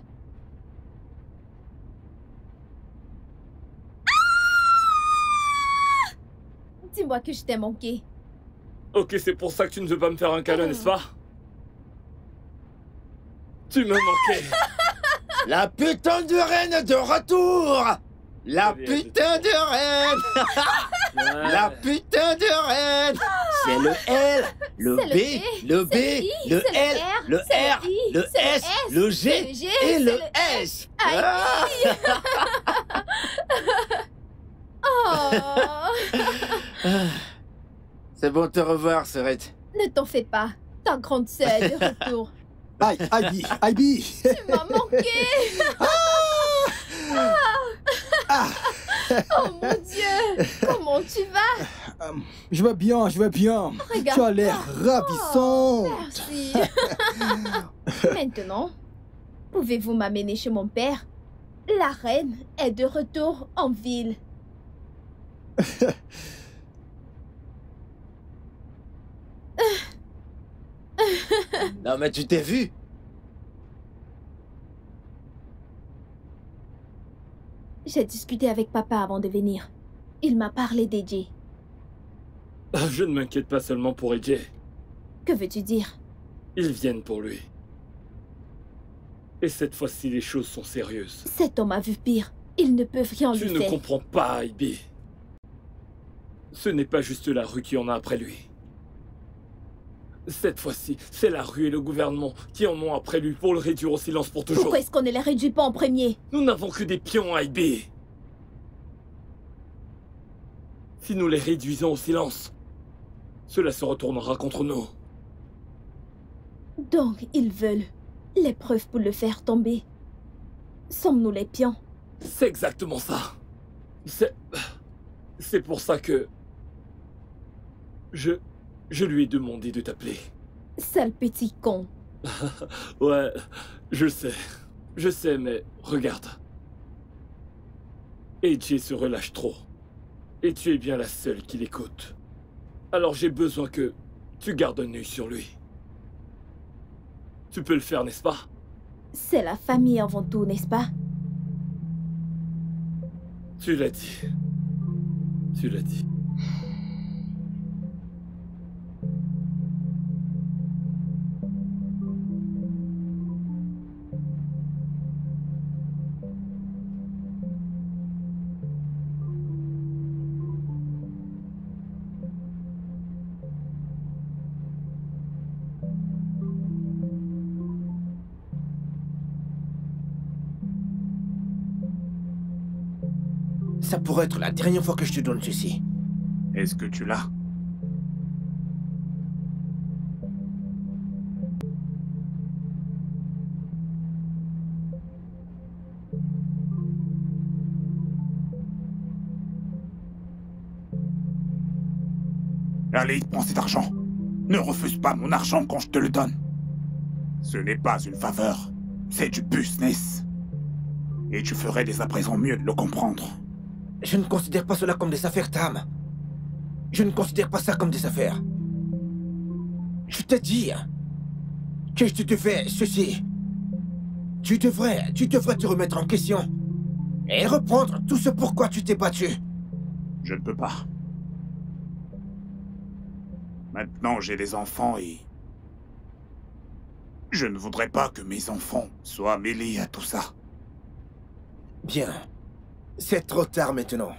Ah! Dis-moi que je t'ai manqué. Ok, c'est pour ça que tu ne veux pas me faire un câlin, n'est-ce pas? Tu me manquais. La putain de reine est de retour. La putain de reine. La putain de reine. C'est le L, le B, le B, le L, le R, le S, le G et le S. Ah. C'est bon de te revoir, Serette. Ne t'en fais pas. Ta grande sœur est de retour. Ivy. Tu m'as manqué. Oh mon Dieu. Comment tu vas? Je vais bien. Regarde. Tu as l'air ravissante. Merci. Maintenant, pouvez-vous m'amener chez mon père? La reine est de retour en ville. Non mais tu t'es vu? J'ai discuté avec papa avant de venir. Il m'a parlé d'Edge. Je ne m'inquiète pas seulement pour Edge. Que veux-tu dire? Ils viennent pour lui. Et cette fois-ci, les choses sont sérieuses. Cet homme a vu pire. Ils ne peuvent rien lui Tu faire. ne comprends pas, Ivy. Ce n'est pas juste la rue qui en a après lui. Cette fois-ci, c'est la rue et le gouvernement qui en ont après lui pour le réduire au silence pour toujours. Pourquoi est-ce qu'on ne les réduit pas en premier? Nous n'avons que des pions, Ivy. Si nous les réduisons au silence, cela se retournera contre nous. Donc, ils veulent les preuves pour le faire tomber. Sommes-nous les pions? C'est exactement ça. C'est pour ça que... Je lui ai demandé de t'appeler. Sale petit con. Ouais, je sais, mais regarde. Edge se relâche trop. Et tu es bien la seule qui l'écoute. Alors j'ai besoin que tu gardes un œil sur lui. Tu peux le faire, n'est-ce pas? C'est la famille avant tout, n'est-ce pas? Tu l'as dit. Tu l'as dit. Ça pourrait être la dernière fois que je te donne ceci. Est-ce que tu l'as? Allez, prends cet argent. Ne refuse pas mon argent quand je te le donne. Ce n'est pas une faveur, c'est du business. Et tu ferais dès à présent mieux de le comprendre. Je ne considère pas cela comme des affaires, Tam. Je ne considère pas ça comme des affaires. Je t'ai dit que je te fais ceci. Tu devrais te remettre en question et reprendre tout ce pourquoi tu t'es battu. Je ne peux pas. Maintenant, j'ai des enfants et... je ne voudrais pas que mes enfants soient mêlés à tout ça. Bien. C'est trop tard maintenant.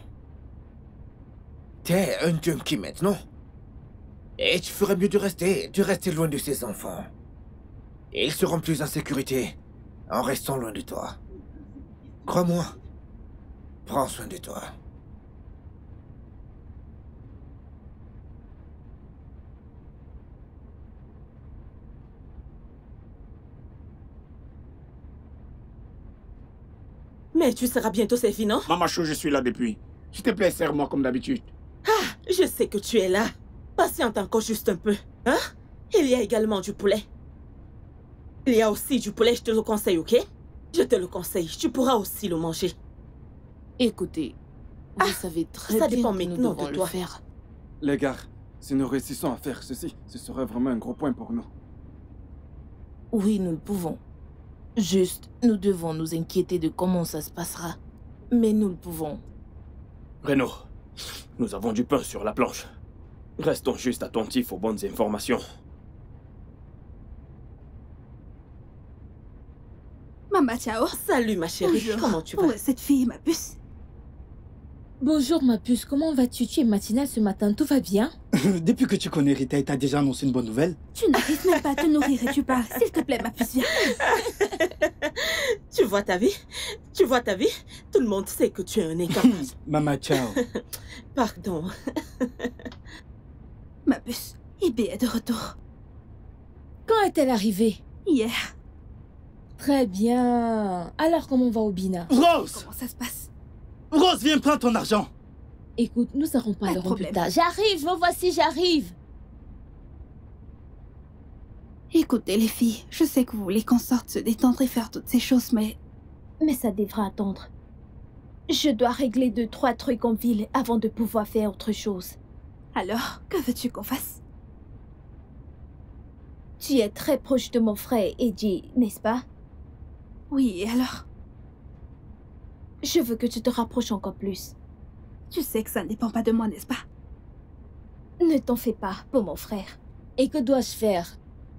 T'es un junkie maintenant. Et tu ferais mieux de rester loin de ces enfants. Ils seront plus en sécurité en restant loin de toi. Crois-moi. Prends soin de toi. Mais tu seras bientôt servi, non? Maman Chou, je suis là depuis. S'il te plaît, serre-moi comme d'habitude. Ah, je sais que tu es là. Patiente encore juste un peu. Hein? Il y a également du poulet. Il y a aussi du poulet, je te le conseille, ok? Je te le conseille, tu pourras aussi le manger. Écoutez, vous savez très ça bien dépend que nous maintenant devons de le toi. faire. Les gars, Si nous réussissons à faire ceci, ce serait vraiment un gros point pour nous. Oui, nous le pouvons. Juste, nous devons nous inquiéter de comment ça se passera. Mais nous le pouvons. Reno, nous avons du pain sur la planche. Restons juste attentifs aux bonnes informations. Maman, ciao. Salut ma chérie, Bonjour. comment tu vas? Où est cette fille, ma puce? Bonjour ma puce, comment vas-tu? Tu es matinale ce matin, tout va bien? Depuis que tu connais Rita, elle t'a déjà annoncé une bonne nouvelle? Tu n'arrives même pas à te nourrir et tu parles. S'il te plaît, ma puce, viens. Tu vois ta vie? Tu vois ta vie? Tout le monde sait que tu es un incapable. Maman, ciao. Pardon. Ma puce, Ibi est de retour. Quand est-elle arrivée? Hier. Très bien. Alors comment va Obina? Rose! Comment ça se passe? Rose, viens prendre ton argent. Écoute, nous n'aurons pas Pas le de rond plus problème. tard. J'arrive, me voici, j'arrive. Écoutez, les filles, je sais que vous voulez qu'on sorte se détendre et faire toutes ces choses, mais... Mais ça devra attendre. Je dois régler 2-3 trucs en ville avant de pouvoir faire autre chose. Alors, que veux-tu qu'on fasse? Tu es très proche de mon frère, Eddie, n'est-ce pas? Oui, et alors? Je veux que tu te rapproches encore plus. Tu sais que ça ne dépend pas de moi, n'est-ce pas? Ne t'en fais pas pour mon frère. Et que dois-je faire?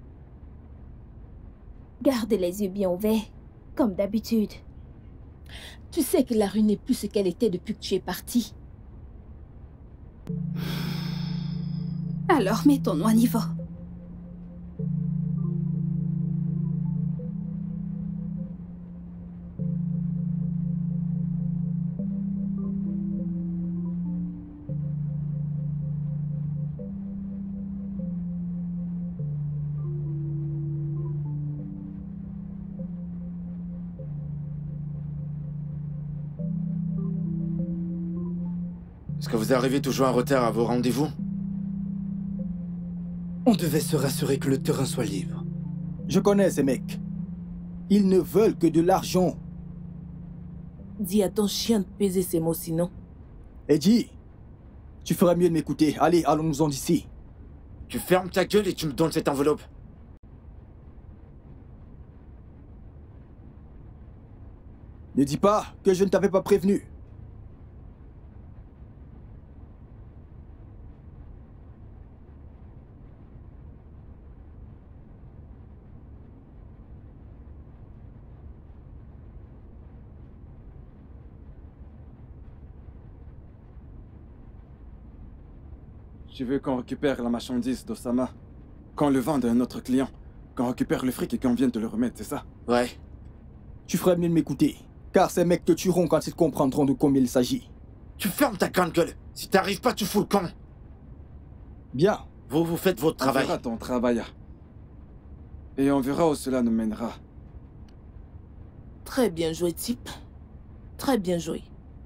Garde les yeux bien ouverts, comme d'habitude. Tu sais que la rue n'est plus ce qu'elle était depuis que tu es parti. Alors, mettons-nous à niveau. Est-ce que vous arrivez toujours en retard à vos rendez-vous? On devait se rassurer que le terrain soit libre. Je connais ces mecs. Ils ne veulent que de l'argent. Dis à ton chien de peser ses mots sinon. Eddie, tu ferais mieux de m'écouter. Allez, allons-nous-en d'ici. Tu fermes ta gueule et tu me donnes cette enveloppe. Ne dis pas que je ne t'avais pas prévenu. Tu veux qu'on récupère la marchandise d'Osama? Qu'on le vende à un autre client? Qu'on récupère le fric et qu'on vienne te le remettre, c'est ça? Ouais. Tu ferais mieux de m'écouter, car ces mecs te tueront quand ils comprendront de combien il s'agit. Tu fermes ta grande gueule. Si t'arrives pas, tu fous le camp. Bien. Vous faites votre travail. On verra ton travail. Et on verra où cela nous mènera. Très bien joué, type. Très bien joué.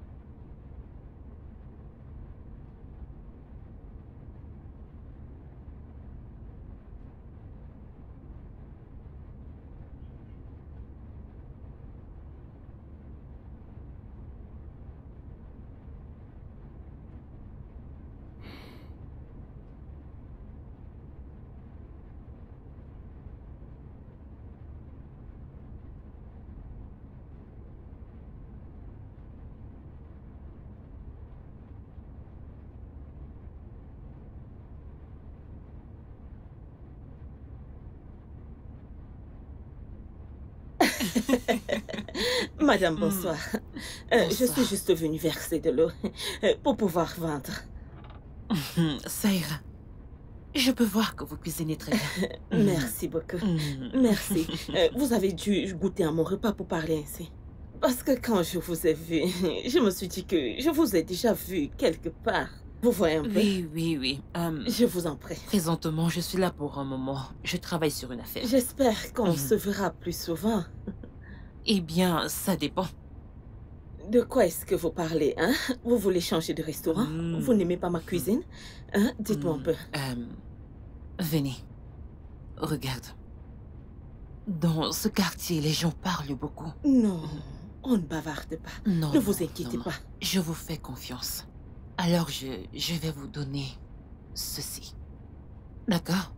Madame, bonsoir. Je suis juste venue verser de l'eau pour pouvoir vendre. Ça ira. Je peux voir que vous cuisinez très bien. Merci beaucoup. Merci. Vous avez dû goûter à mon repas pour parler ainsi. Parce que quand je vous ai vu, je me suis dit que je vous ai déjà vu quelque part. Vous voyez un peu? Oui. Je vous en prie. Présentement, je suis là pour un moment. Je travaille sur une affaire. J'espère qu'on se verra plus souvent. Eh bien, ça dépend. De quoi est-ce que vous parlez, hein? Vous voulez changer de restaurant? Vous n'aimez pas ma cuisine? Hein? Dites-moi un peu. Venez. Regarde. Dans ce quartier, les gens parlent beaucoup. Non, on ne bavarde pas. Ne vous inquiétez pas. Je vous fais confiance. Alors, je vais vous donner ceci. D'accord?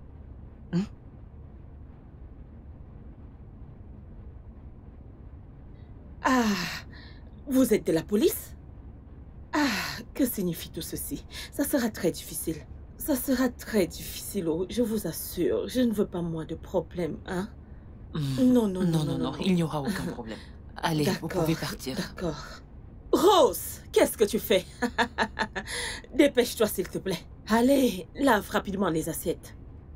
Ah, vous êtes de la police? Ah, que signifie tout ceci? Ça sera très difficile. Ça sera très difficile, oh, je vous assure. Je ne veux pas moi de problème, hein? Non, il n'y aura aucun problème. Allez, vous pouvez partir. D'accord. Rose, qu'est-ce que tu fais? Dépêche-toi, s'il te plaît. Allez, lave rapidement les assiettes.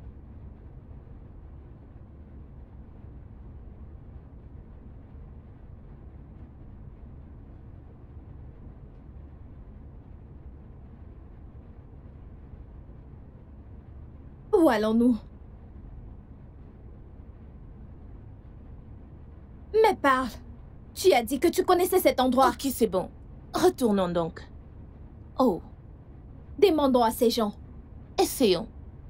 Où allons-nous? Mais parle. Tu as dit que tu connaissais cet endroit. Ok, c'est bon. Retournons donc. Oh. Demandons à ces gens. Essayons.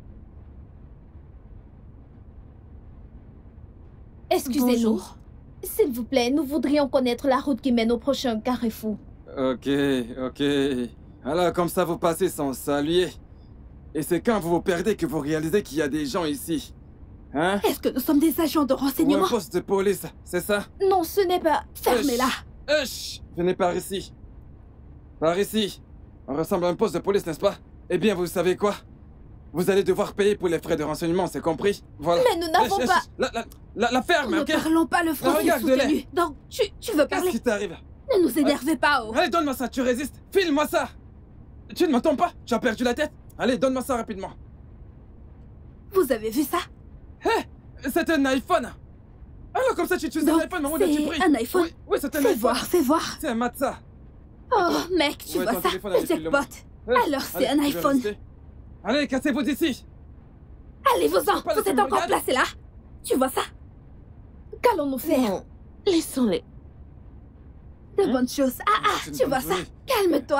Excusez-nous. S'il vous plaît, nous voudrions connaître la route qui mène au prochain carrefour. Ok. Alors, comme ça, vous passez sans saluer. Et c'est quand vous vous perdez que vous réalisez qu'il y a des gens ici. Hein? Est-ce que nous sommes des agents de renseignement? Ou un poste de police, c'est ça? Non, ce n'est pas... Fermez-la. Venez par ici. Par ici. On ressemble à un poste de police, n'est-ce pas? Eh bien, vous savez quoi? Vous allez devoir payer pour les frais de renseignement, c'est compris? Voilà. Mais nous n'avons pas... La ferme, nous ok? Ne parlons pas le français soutenu. Donc, tu veux parler? Qu'est-ce qui t'arrive? Ne nous énervez pas, oh. Allez, donne-moi ça, tu résistes. File-moi ça. Tu ne m'entends pas? Tu as perdu la tête? Allez, donne-moi ça rapidement. Vous avez vu ça? Hé, c'est un iPhone. Alors comme ça, tu utilises un iPhone, maman de tu pries. Un iPhone? Oui, c'est un iPhone. Fais voir. C'est un Matza. Oh, mec, tu vois ça? Le jackpot. Alors, c'est un iPhone. Allez, cassez-vous d'ici. Allez-vous-en, vous êtes encore placés là. Tu vois ça? Qu'allons-nous faire? Non, laissons-les. De bonnes choses. Tu vois ça? Calme-toi.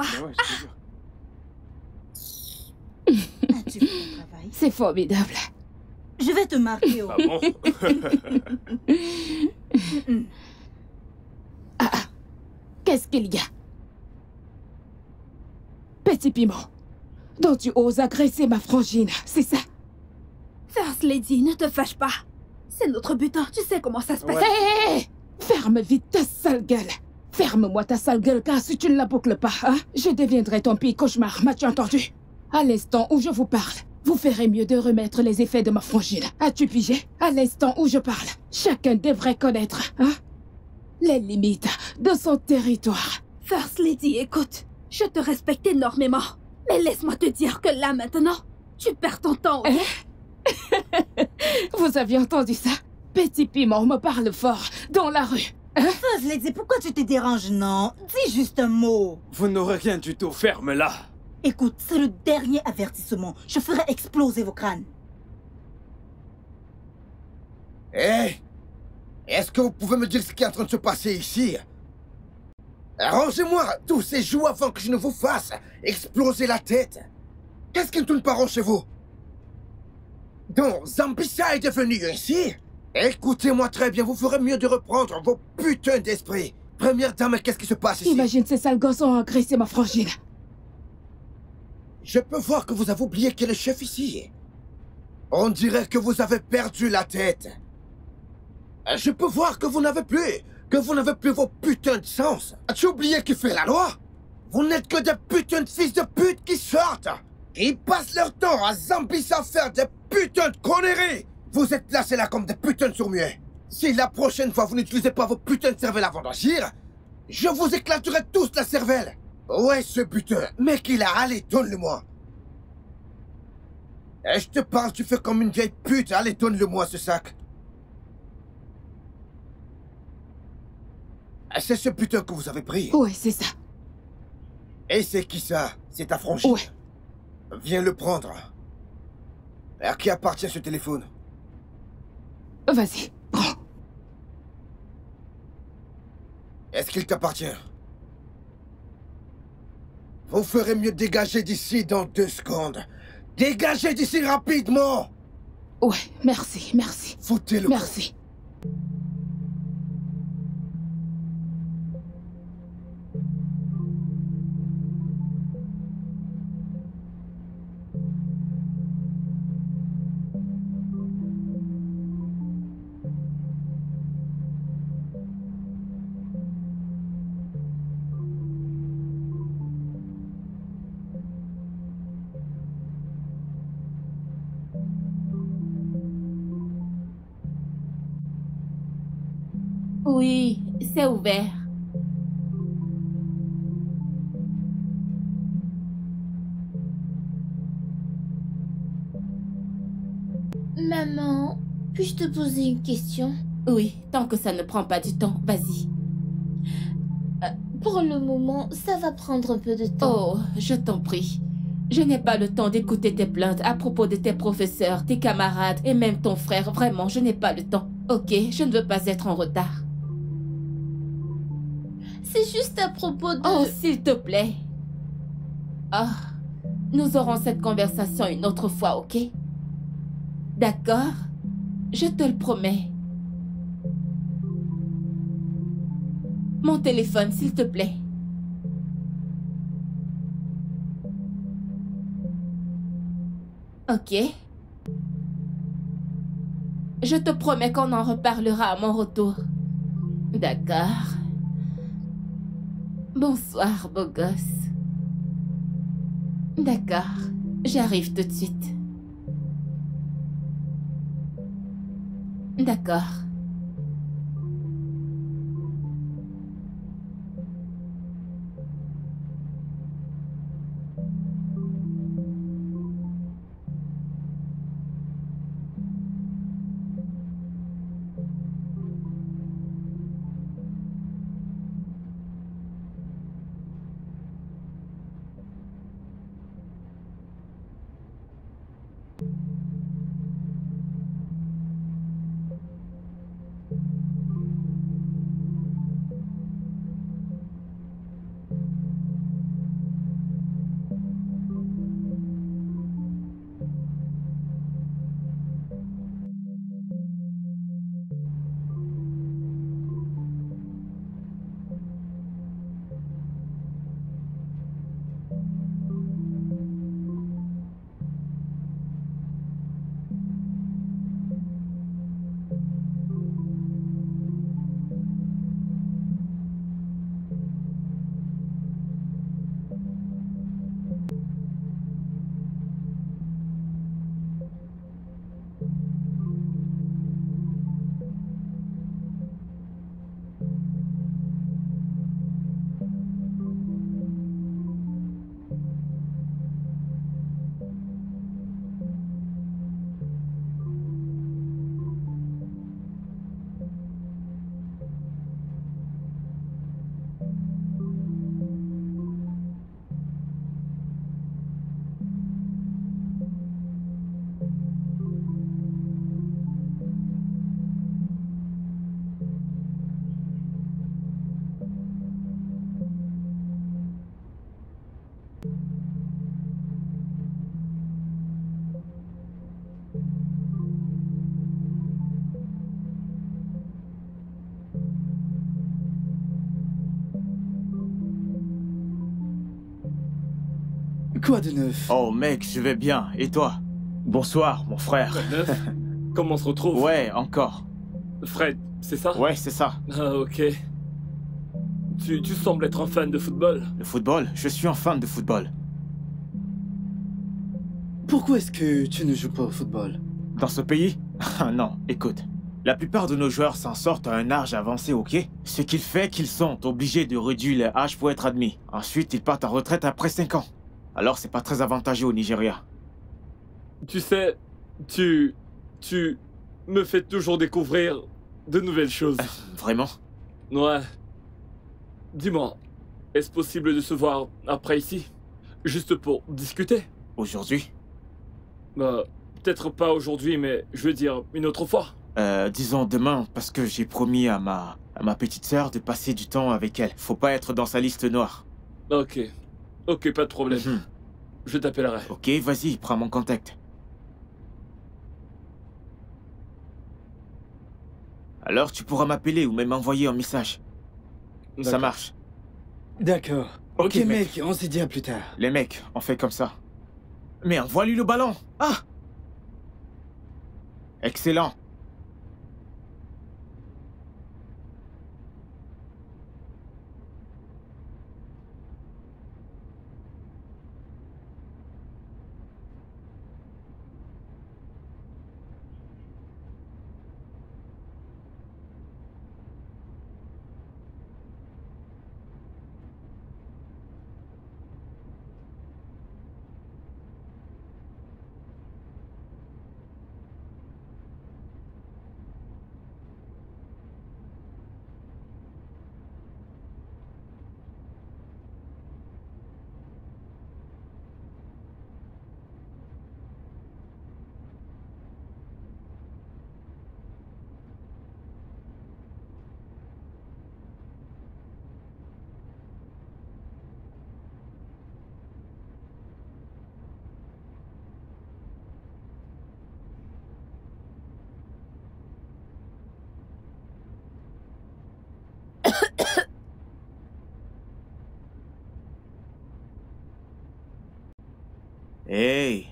C'est formidable. Je vais te marquer. Oh. Ah bon? Qu'est-ce qu'il y a? Petit piment, dont tu oses agresser ma frangine, c'est ça? First Lady, ne te fâche pas. C'est notre butin, tu sais comment ça se passe. Hé! Ferme vite ta sale gueule. Ferme-moi ta sale gueule, car si tu ne la boucles pas, hein, je deviendrai ton pire cauchemar, m'as-tu entendu? À l'instant où je vous parle, vous ferez mieux de remettre les effets de ma frangine. As-tu pigé? À l'instant où je parle, chacun devrait connaître, hein, les limites de son territoire. First Lady, écoute, je te respecte énormément. Mais laisse-moi te dire que là, maintenant, tu perds ton temps, ok? Vous aviez entendu ça? Petit piment me parle fort dans la rue. Hein? First Lady, pourquoi tu te déranges, non? Dis juste un mot. Vous n'aurez rien du tout. Ferme-la. Écoute, c'est le dernier avertissement. Je ferai exploser vos crânes. Hé! Est-ce que vous pouvez me dire ce qui est en train de se passer ici? Arrangez-moi tous ces joues avant que je ne vous fasse exploser la tête. Qu'est-ce qui ne tourne pas rond chez vous? Donc, Zambissa est devenu ici? Écoutez-moi très bien, vous ferez mieux de reprendre vos putains d'esprit. Première dame, qu'est-ce qui se passe ici? Imagine ces sales gosses ont agressé ma frangine. Je peux voir que vous avez oublié qui est le chef ici. On dirait que vous avez perdu la tête. Je peux voir que vous n'avez plus vos putains de sens. As-tu oublié qui fait la loi? Vous n'êtes que des putains de fils de pute qui sortent. Ils passent leur temps à Zambissa faire des putains de conneries. Vous êtes placés là comme des putains de sourds-muets. Si la prochaine fois vous n'utilisez pas vos putains de cervelles avant d'agir, je vous éclaterai tous la cervelle. Ouais, ce butin, mec, il a... Allez, donne-le-moi. Et je te parle, tu fais comme une vieille pute. Allez, donne-le-moi, ce sac. C'est ce butin que vous avez pris? Oui, c'est ça. Et c'est qui ça? C'est ta frangine? Ouais. Viens le prendre. À qui appartient ce téléphone? Vas-y, prends. Est-ce qu'il t'appartient? Vous ferez mieux de dégager d'ici dans 2 secondes. Dégagez d'ici rapidement! Ouais, merci. Foutez-le. Merci. Oui, c'est ouvert. Maman, puis-je te poser une question? Oui, tant que ça ne prend pas du temps, vas-y. Pour le moment, ça va prendre un peu de temps. Oh, je t'en prie. Je n'ai pas le temps d'écouter tes plaintes à propos de tes professeurs, tes camarades et même ton frère. Vraiment, je n'ai pas le temps. Ok, je ne veux pas être en retard. C'est juste à propos de... Oh, s'il te plaît. Ah, nous aurons cette conversation une autre fois, ok? D'accord? Je te le promets. Mon téléphone, s'il te plaît. Ok. Je te promets qu'on en reparlera à mon retour. D'accord. Bonsoir, beau gosse. D'accord. J'arrive tout de suite. D'accord. Quoi de neuf? Oh mec, je vais bien. Et toi? Bonsoir, mon frère. Quoi de neuf? Comment on se retrouve? Ouais, encore. Fred, c'est ça? Ouais, c'est ça. Ah, ok. Tu sembles être un fan de football. Le football? Je suis un fan de football. Pourquoi est-ce que tu ne joues pas au football? Dans ce pays? Ah non, écoute. La plupart de nos joueurs s'en sortent à un âge avancé, ok? Ce qui fait qu'ils sont obligés de réduire leur âge pour être admis. Ensuite, ils partent en retraite après 5 ans. Alors, c'est pas très avantageux au Nigeria. Tu sais, tu me fais toujours découvrir de nouvelles choses. Vraiment? Ouais. Dis-moi, est-ce possible de se voir après ici? Juste pour discuter? Aujourd'hui? Bah, peut-être pas aujourd'hui, mais je veux dire une autre fois. Disons demain, parce que j'ai promis à ma petite sœur de passer du temps avec elle. Faut pas être dans sa liste noire. Ok. Ok, pas de problème. Je t'appellerai. Ok, vas-y, prends mon contact. Alors tu pourras m'appeler ou même m'envoyer un message. Ça marche. D'accord. Ok, mec, on se dit à plus tard. Les mecs, on fait comme ça. Mais envoie-lui le ballon. Ah! Excellent. Hey!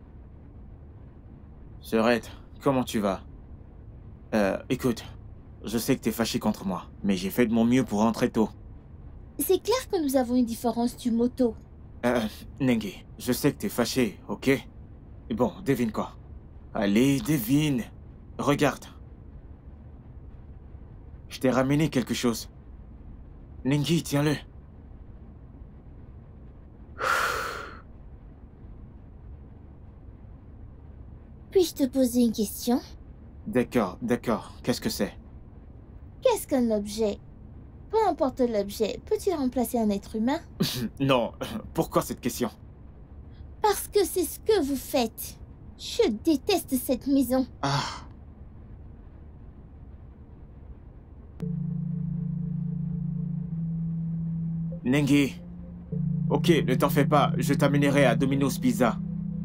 Sœurette, comment tu vas? Écoute, je sais que t'es fâché contre moi, mais j'ai fait de mon mieux pour rentrer tôt. C'est clair que nous avons une différence du moto. Nengi, je sais que t'es fâché, ok? Bon, devine quoi? Allez, devine. Regarde. Je t'ai ramené quelque chose. Nengi, tiens-le. Puis-je te poser une question? D'accord, d'accord. Qu'est-ce que c'est? Qu'est-ce qu'un objet? Peu importe l'objet, peut-il remplacer un être humain? Non, pourquoi cette question? Parce que c'est ce que vous faites. Je déteste cette maison. Ah. Nengi. Ok, ne t'en fais pas, je t'amènerai à Domino's Pizza.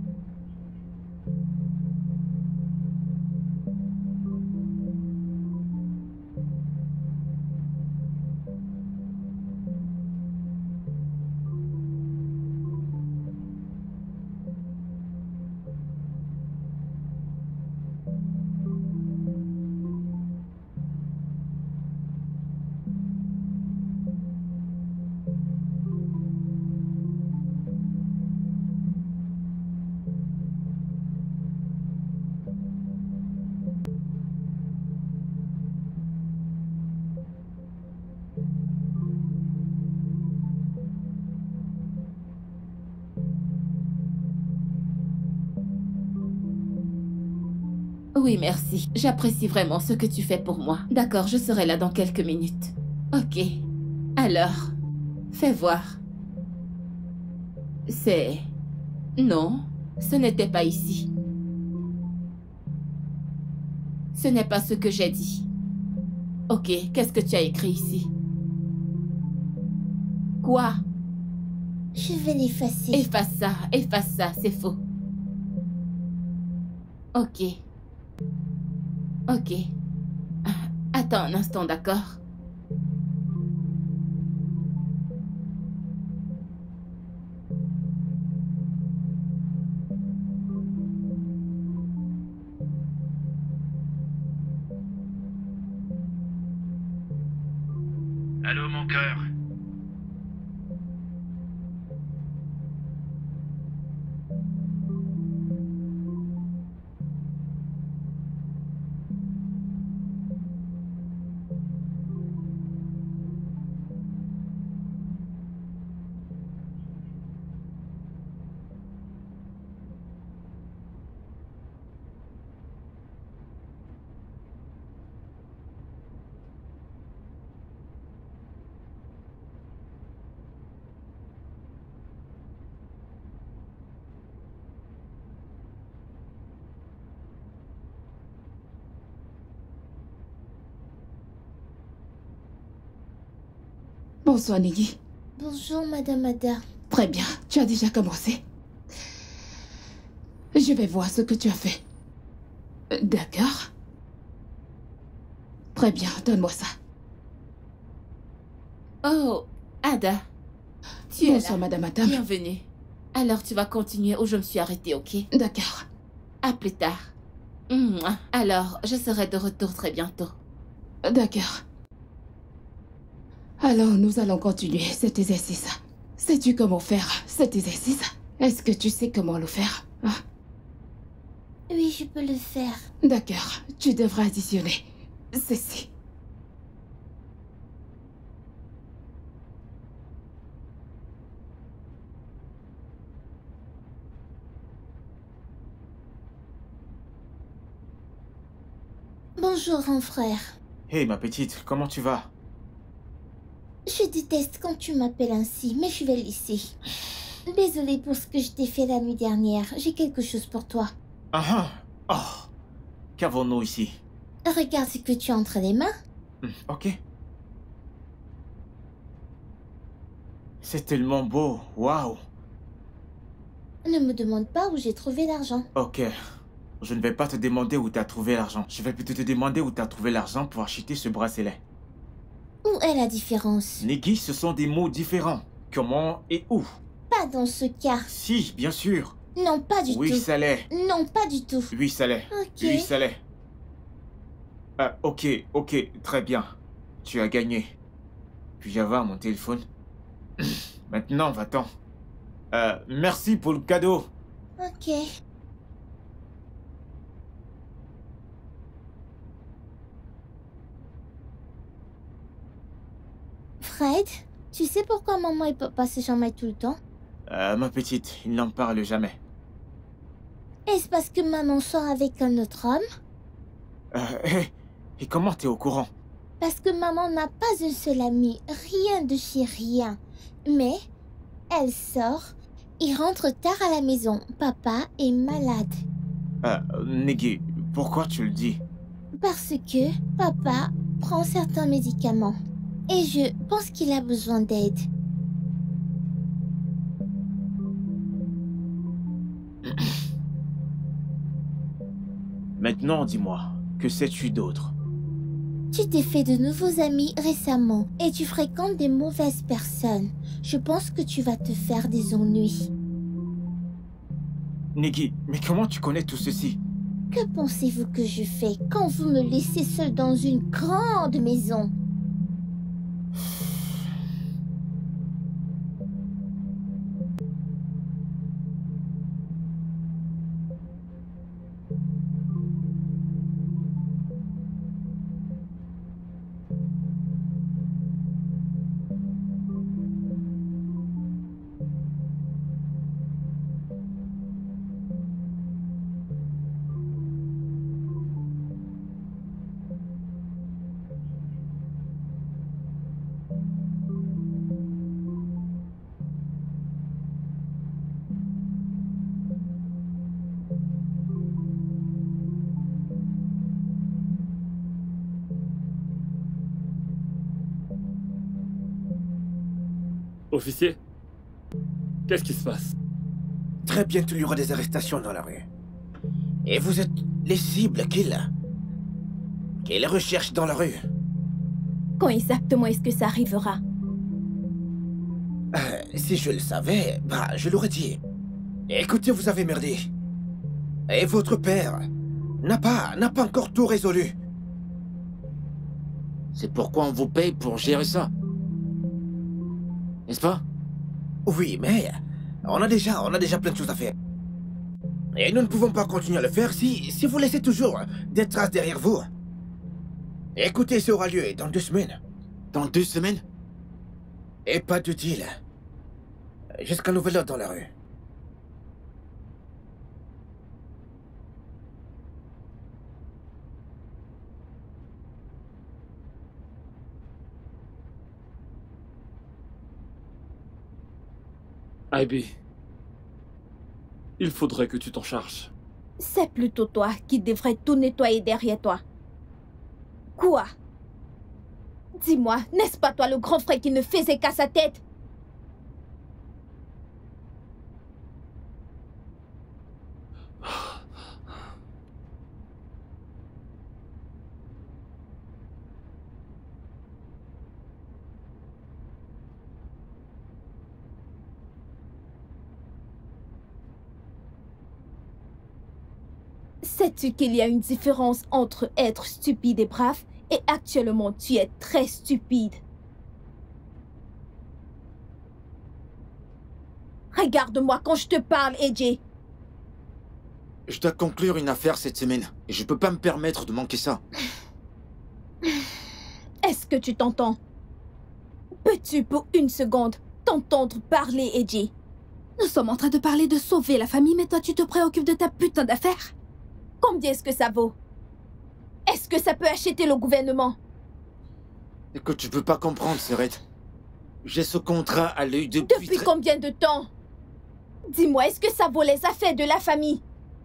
Oui, merci. J'apprécie vraiment ce que tu fais pour moi. D'accord, je serai là dans quelques minutes. Ok. Alors, fais voir. C'est... Non, ce n'était pas ici. Ce n'est pas ce que j'ai dit. Ok, qu'est-ce que tu as écrit ici? Quoi? Je vais l'effacer. Efface ça, c'est faux. Ok. Ok. Attends un instant, d'accord? Allô, mon cœur? Bonsoir, Niggy. Bonjour, Madame Ada. Très bien, tu as déjà commencé. Je vais voir ce que tu as fait. D'accord. Très bien, donne-moi ça. Oh, Ada. Tu es Bonsoir, là. Madame Atam. Bienvenue. Alors, tu vas continuer où je me suis arrêtée, ok? D'accord. À plus tard. Alors, je serai de retour très bientôt. D'accord. Alors, nous allons continuer cet exercice. Sais-tu comment faire cet exercice? Est-ce que tu sais comment le faire? Oui, je peux le faire. D'accord. Tu devras additionner ceci. Bonjour, grand frère. Hey, ma petite, comment tu vas? Je déteste quand tu m'appelles ainsi, mais je vais le laisser. Désolée pour ce que je t'ai fait la nuit dernière. J'ai quelque chose pour toi. Ah ah. Oh. Qu'avons-nous ici? Regarde ce que tu as entre les mains. Ok. C'est tellement beau. Waouh. Ne me demande pas où j'ai trouvé l'argent. Ok. Je ne vais pas te demander où tu as trouvé l'argent. Je vais plutôt te demander où tu as trouvé l'argent pour acheter ce bracelet. Où est la différence? Niggy, ce sont des mots différents. Comment et où? Pas dans ce cas. Si, bien sûr. Non, pas du tout. Oui, ça l'est. Non, pas du tout. Oui, ça l'est. Ok. Oui, ça l'est. Ok, très bien. Tu as gagné. Puis-je avoir mon téléphone? Maintenant, va-t'en. Merci pour le cadeau. Ok. Fred, tu sais pourquoi maman et papa se chamaillent tout le temps? Ma petite, il n'en parle jamais. Est-ce parce que maman sort avec un autre homme? Et comment t'es au courant? Parce que maman n'a pas une seule amie, rien de chez rien. Mais elle sort et rentre tard à la maison. Papa est malade. Negi, pourquoi tu le dis? Parce que papa prend certains médicaments. Et je pense qu'il a besoin d'aide. Maintenant, dis-moi, que sais-tu d'autre? Tu t'es fait de nouveaux amis récemment et tu fréquentes des mauvaises personnes. Je pense que tu vas te faire des ennuis. Negi, mais comment tu connais tout ceci? Que pensez-vous que je fais quand vous me laissez seule dans une grande maison? Officier, qu'est-ce qui se passe? Très bientôt, il y aura des arrestations dans la rue. Et vous êtes les cibles qu'il recherche dans la rue. Quand exactement est-ce que ça arrivera? Si je le savais, je l'aurais dit. Écoutez, vous avez merdé. Et votre père n'a pas encore tout résolu. C'est pourquoi on vous paye pour gérer ça. N'est-ce pas? Oui, mais on a déjà plein de choses à faire. Et nous ne pouvons pas continuer à le faire si vous laissez toujours des traces derrière vous. Écoutez, ça aura lieu dans 2 semaines. Dans 2 semaines? Et pas de deal. Jusqu'à nouvel ordre dans la rue. Ivy, il faudrait que tu t'en charges. C'est plutôt toi qui devrais tout nettoyer derrière toi. Quoi? Dis-moi, n'est-ce pas toi le grand frère qui ne faisait qu'à sa tête? Sais-tu qu'il y a une différence entre être stupide et brave, et actuellement tu es très stupide. Regarde-moi quand je te parle, AJ. Je dois conclure une affaire cette semaine, et je peux pas me permettre de manquer ça. Est-ce que tu t'entends? Peux-tu pour une seconde t'entendre parler, AJ? Nous sommes en train de parler de sauver la famille, mais toi tu te préoccupes de ta putain d'affaire. Combien est-ce que ça vaut? Est-ce que ça peut acheter le gouvernement? Écoute, tu peux pas comprendre, Serette. J'ai ce contrat à l'œil Depuis combien de temps? Dis-moi, est-ce que ça vaut les affaires de la famille?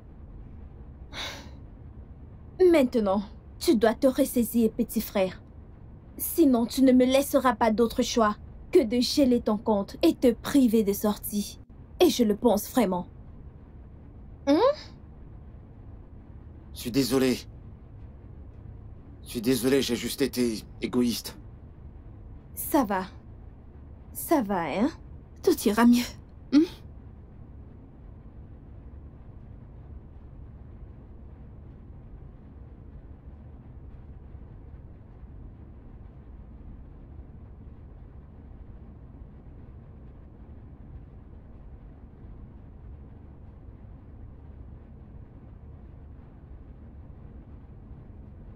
Maintenant, tu dois te ressaisir, petit frère. Sinon, tu ne me laisseras pas d'autre choix que de geler ton compte et te priver de sortie. Et je le pense vraiment. Je suis désolé. J'ai juste été égoïste. Ça va. Ça va, hein? Tout ira mieux.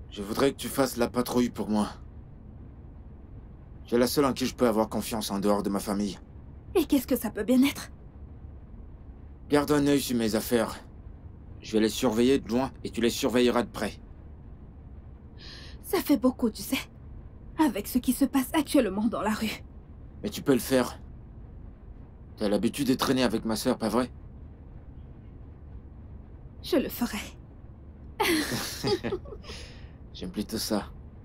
Je voudrais que tu fasses la patrouille pour moi. Tu es la seule en qui je peux avoir confiance en dehors de ma famille. Et qu'est-ce que ça peut bien être? Garde un œil sur mes affaires. Je vais les surveiller de loin et tu les surveilleras de près. Ça fait beaucoup, tu sais. Avec ce qui se passe actuellement dans la rue. Mais tu peux le faire. T'as l'habitude de traîner avec ma sœur, pas vrai? Je le ferai. J'aime plutôt ça.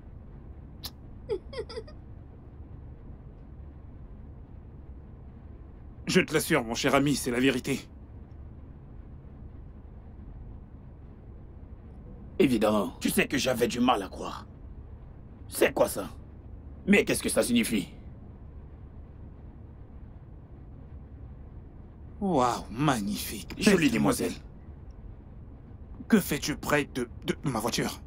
Je te l'assure, mon cher ami, c'est la vérité. Évidemment, tu sais que j'avais du mal à croire. C'est quoi ça? Mais qu'est-ce que ça signifie? Waouh, magnifique. Jolie demoiselle. Que fais-tu près de ma voiture?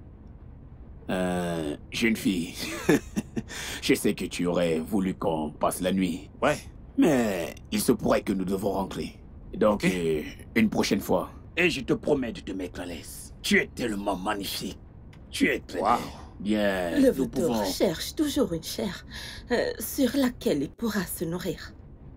Jeune fille. Je sais que tu aurais voulu qu'on passe la nuit. Ouais. Mais il se pourrait que nous devons rentrer. Donc, une prochaine fois. Et je te promets de te mettre à l'aise. Tu es tellement magnifique. Tu es très belle. Bien, Le nous vautour pouvons... cherche toujours une chair sur laquelle il pourra se nourrir.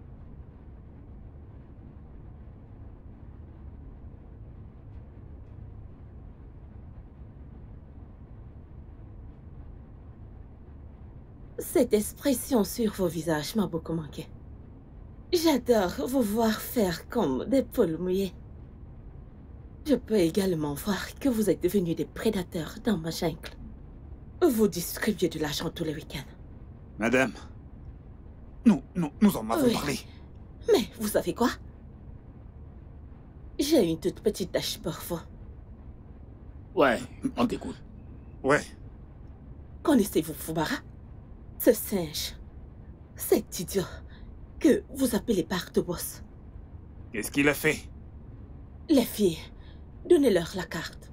Cette expression sur vos visages m'a beaucoup manqué. J'adore vous voir faire comme des poules mouillées. Je peux également voir que vous êtes devenus des prédateurs dans ma jungle. Vous distribuez de l'argent tous les week-ends. Madame, nous en avons parlé. Mais vous savez quoi? J'ai une toute petite tâche pour vous. Ouais, on t'écoute. Ouais. Connaissez-vous Fubara? Ce singe, cet idiot que vous appelez Bartobos. Qu'est-ce qu'il a fait? Les filles, donnez-leur la carte.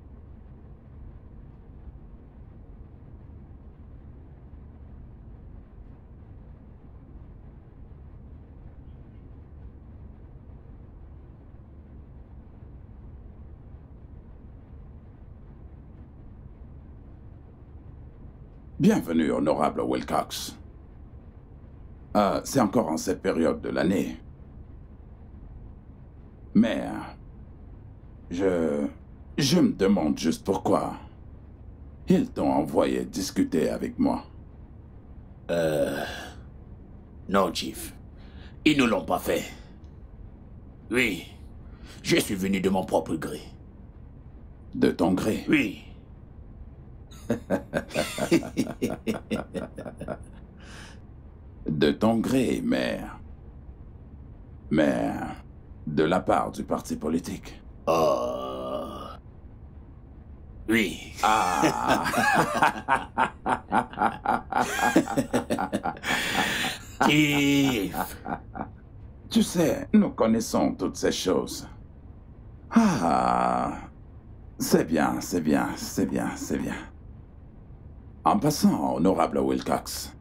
Bienvenue, honorable Wilcox. C'est encore en cette période de l'année. Mais... Je me demande juste pourquoi ils t'ont envoyé discuter avec moi. Non, Chief. Ils ne l'ont pas fait. Oui. Je suis venu de mon propre gré. De ton gré? Oui. De ton gré, mais de la part du parti politique. Oh. Oui. Ah. Chief. Tu sais, nous connaissons toutes ces choses. Ah. C'est bien, c'est bien, c'est bien, c'est bien. En passant, honorable Wilcox,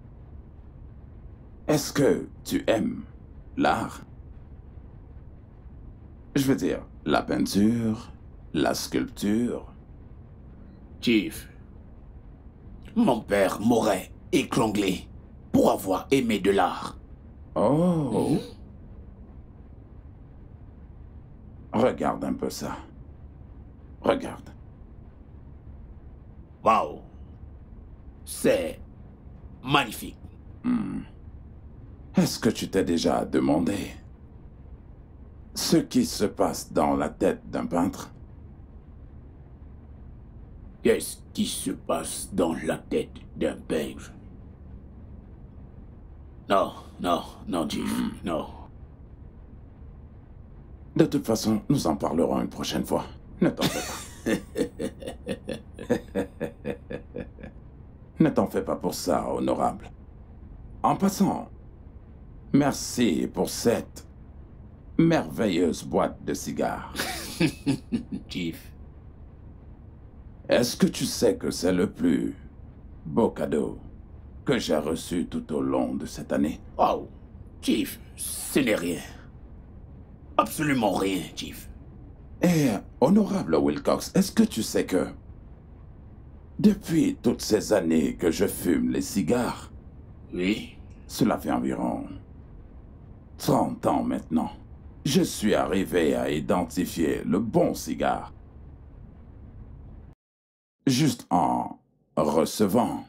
est-ce que tu aimes l'art? Je veux dire, la peinture, la sculpture. Chief, mon père m'aurait étranglé pour avoir aimé de l'art. Oh. Regarde un peu ça. Regarde. Waouh. C'est magnifique. Est-ce que tu t'es déjà demandé ce qui se passe dans la tête d'un peintre? Qu'est-ce qui se passe dans la tête d'un peintre? Non, non, non, Chief, non. De toute façon, nous en parlerons une prochaine fois. Ne t'en fais pas. Ne t'en fais pas pour ça, honorable. En passant, merci pour cette merveilleuse boîte de cigares. Chief. Est-ce que tu sais que c'est le plus beau cadeau que j'ai reçu tout au long de cette année? Oh, Chief, ce n'est rien. Absolument rien, Chief. Et, honorable Wilcox, est-ce que tu sais que Depuis toutes ces années que je fume les cigares, oui, cela fait environ 30 ans maintenant, je suis arrivé à identifier le bon cigare. Juste en recevant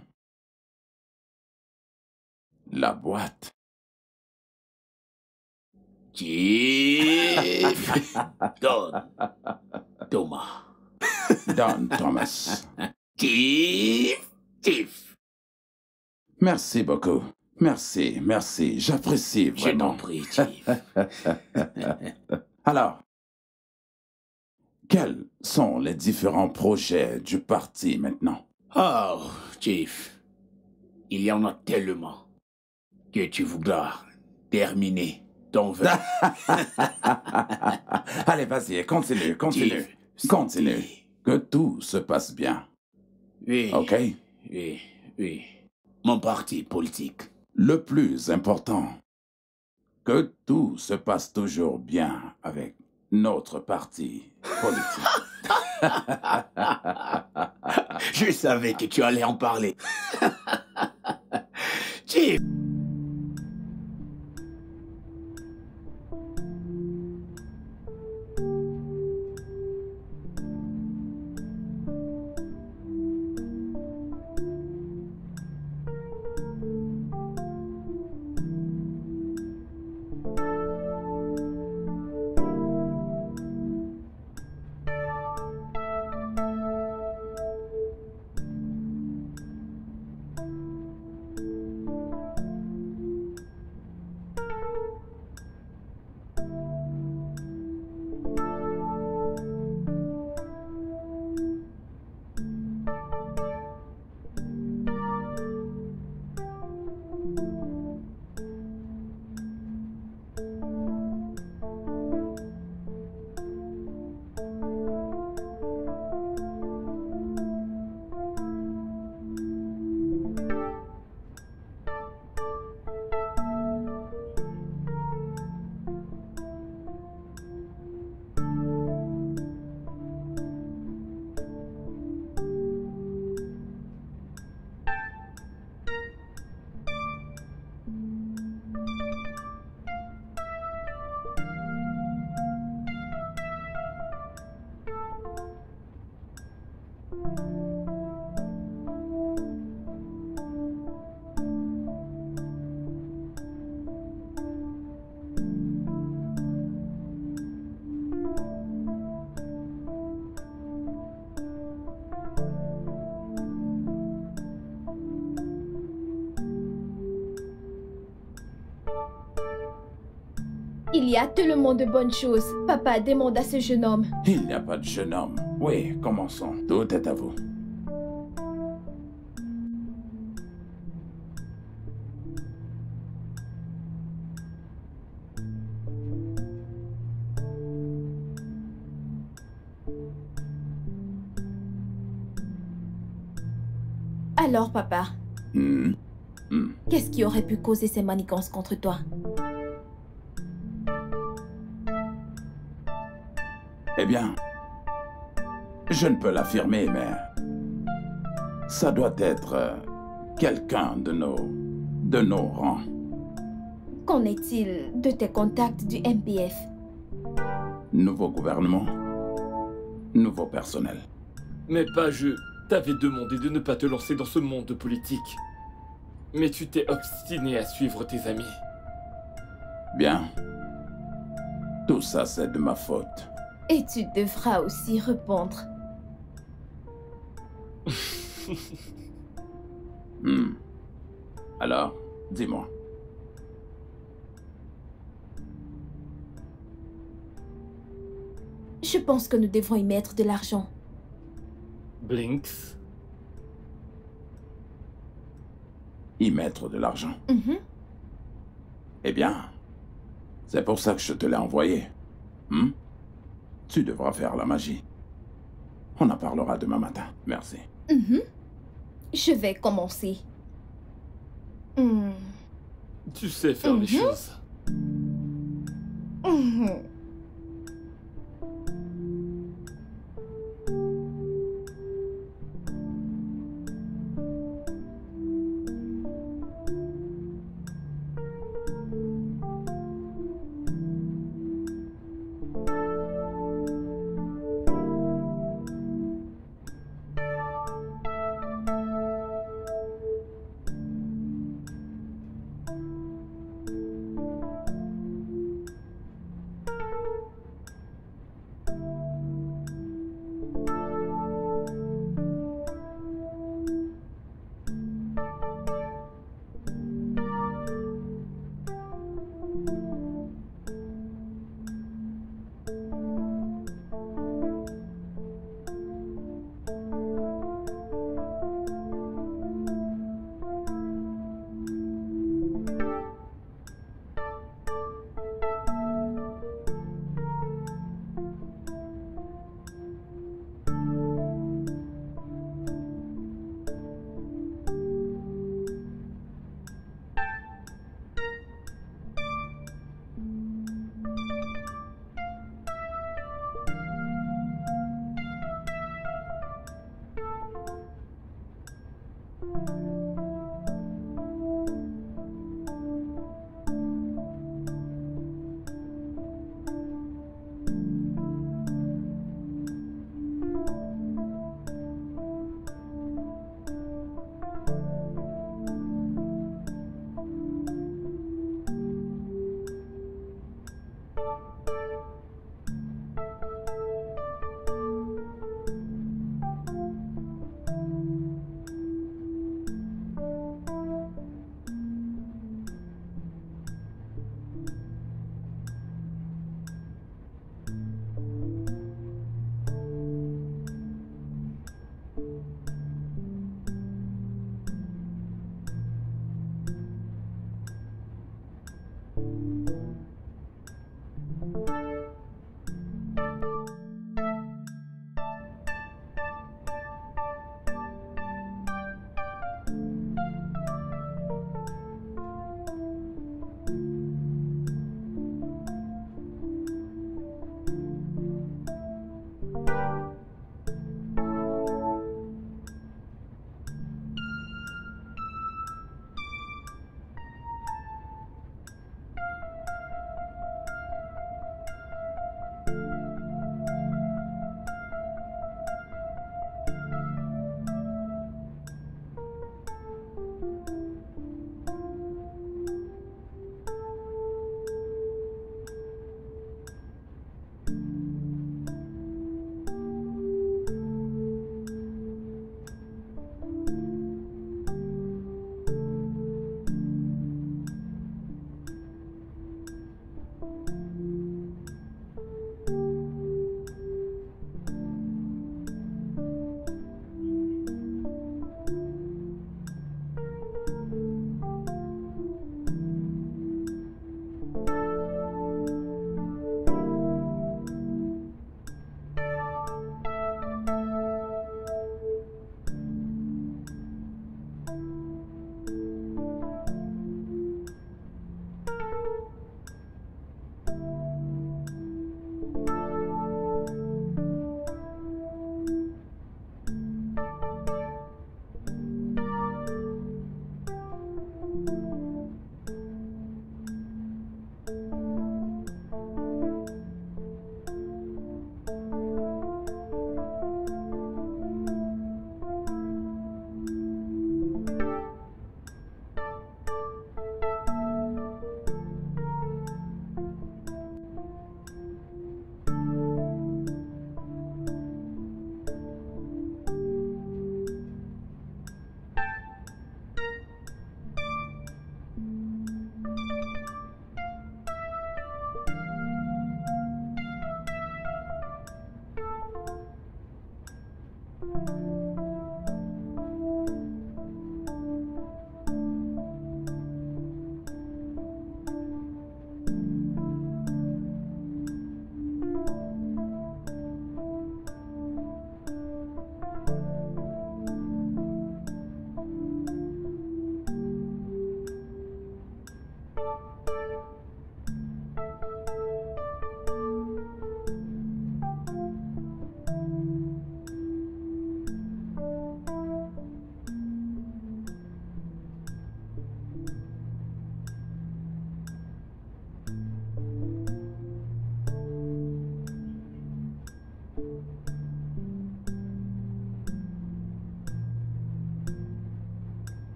la boîte. Chief Don Thomas. Don Thomas. Chief. Merci beaucoup. Merci, j'apprécie vraiment. Je t'en prie, Chief. Alors, quels sont les différents projets du parti maintenant? Oh, Chief, il y en a tellement que tu voudras terminer ton vœu. Allez, vas-y, continue. Chief, Continue. Que tout se passe bien. Oui. OK? Oui. Mon parti politique. Le plus important, que tout se passe toujours bien avec notre parti politique. Je savais que tu allais en parler. Chief. Il y a tellement de bonnes choses. Papa demande à ce jeune homme. Il n'y a pas de jeune homme. Oui, commençons. Tout est à vous. Alors, papa, qu'est-ce qui aurait pu causer ces manigances contre toi? Eh bien, je ne peux l'affirmer, mais ça doit être quelqu'un de nos rangs. Qu'en est-il de tes contacts du MPF? Nouveau gouvernement, nouveau personnel. Mais pas je t'avais demandé de ne pas te lancer dans ce monde politique. Mais tu t'es obstiné à suivre tes amis. Bien. Tout ça, c'est de ma faute. Et tu devras aussi répondre. Alors, dis-moi. Je pense que nous devons y mettre de l'argent. Blinks. Y mettre de l'argent. Eh bien, c'est pour ça que je te l'ai envoyé. Tu devras faire la magie. On en parlera demain matin. Merci. Je vais commencer. Tu sais faire les choses.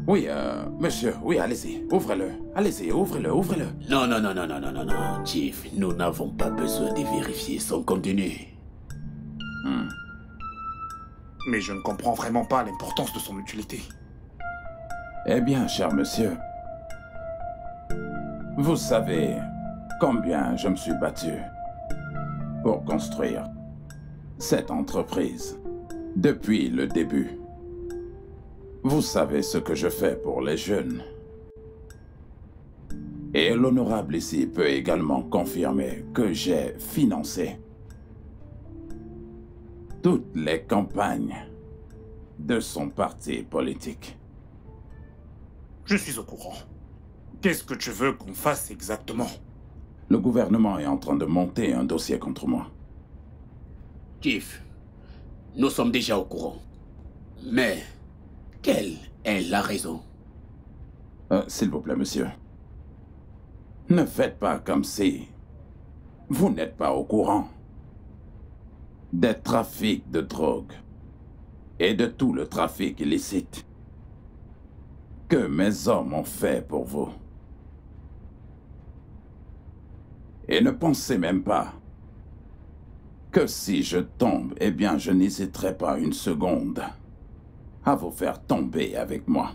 Oui, monsieur, oui, allez-y, ouvrez-le. Allez-y, ouvrez-le, ouvrez-le. Non, non, non, non, non, non, non, non, Chief, nous n'avons pas besoin de vérifier son contenu. Mais je ne comprends vraiment pas l'importance de son utilité. Eh bien, cher monsieur, vous savez combien je me suis battu pour construire cette entreprise depuis le début. Vous savez ce que je fais pour les jeunes. Et l'honorable ici peut également confirmer que j'ai financé toutes les campagnes de son parti politique. Je suis au courant. Qu'est-ce que tu veux qu'on fasse exactement? Le gouvernement est en train de monter un dossier contre moi. Chief, nous sommes déjà au courant. Mais quelle est la raison? S'il vous plaît, monsieur. Ne faites pas comme si vous n'êtes pas au courant des trafics de drogue et de tout le trafic illicite que mes hommes ont fait pour vous. Et ne pensez même pas que si je tombe, eh bien je n'hésiterai pas une seconde à vous faire tomber avec moi.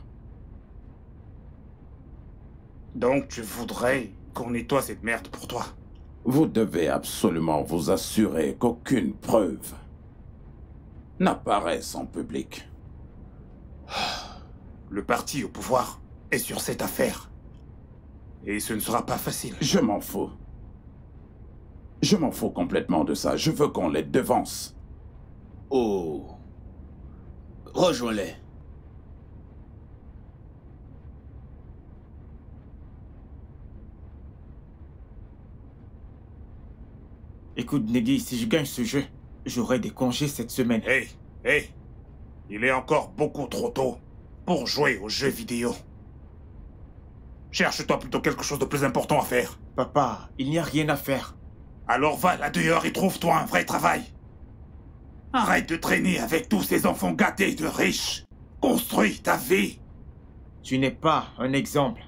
Donc tu voudrais qu'on nettoie cette merde pour toi? Vous devez absolument vous assurer qu'aucune preuve n'apparaisse en public. Le parti au pouvoir est sur cette affaire. Et ce ne sera pas facile. Je m'en fous. Je m'en fous complètement de ça. Je veux qu'on les devance. Oh. Rejoins-les. Écoute, Negui, si je gagne ce jeu, j'aurai des congés cette semaine. Hey, il est encore beaucoup trop tôt pour jouer aux jeux vidéo. Cherche-toi plutôt quelque chose de plus important à faire. Papa, il n'y a rien à faire. Alors va là dehors et trouve-toi un vrai travail. Arrête de traîner avec tous ces enfants gâtés de riches. Construis ta vie. Tu n'es pas un exemple.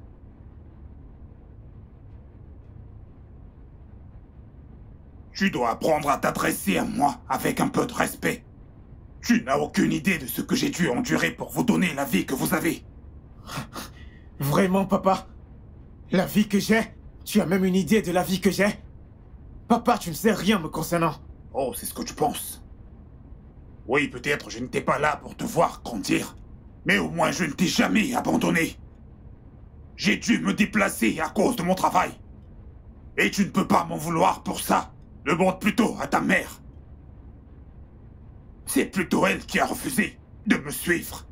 Tu dois apprendre à t'adresser à moi avec un peu de respect. Tu n'as aucune idée de ce que j'ai dû endurer pour vous donner la vie que vous avez. Vraiment, papa? La vie que j'ai? Tu as même une idée de la vie que j'ai? Papa, tu ne sais rien me concernant. Oh, c'est ce que tu penses. Oui, peut-être je n'étais pas là pour te voir grandir, mais au moins je ne t'ai jamais abandonné. J'ai dû me déplacer à cause de mon travail. Et tu ne peux pas m'en vouloir pour ça. Demande plutôt à ta mère. C'est plutôt elle qui a refusé de me suivre.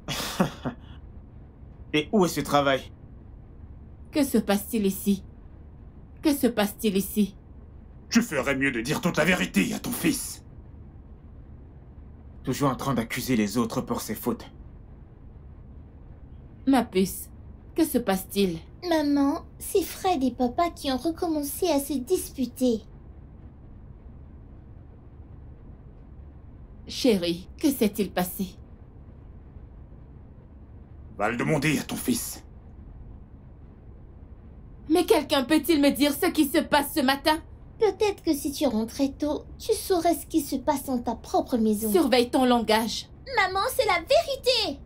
Et où est ce travail? Que se passe-t-il ici? Que se passe-t-il ici? Tu ferais mieux de dire toute la vérité à ton fils. Toujours en train d'accuser les autres pour ses fautes. Ma puce, que se passe-t-il? Maman, c'est Fred et papa qui ont recommencé à se disputer. Chérie, que s'est-il passé? Va le demander à ton fils. Mais quelqu'un peut-il me dire ce qui se passe ce matin? Peut-être que si tu rentrais tôt, tu saurais ce qui se passe dans ta propre maison. Surveille ton langage. Maman, c'est la vérité!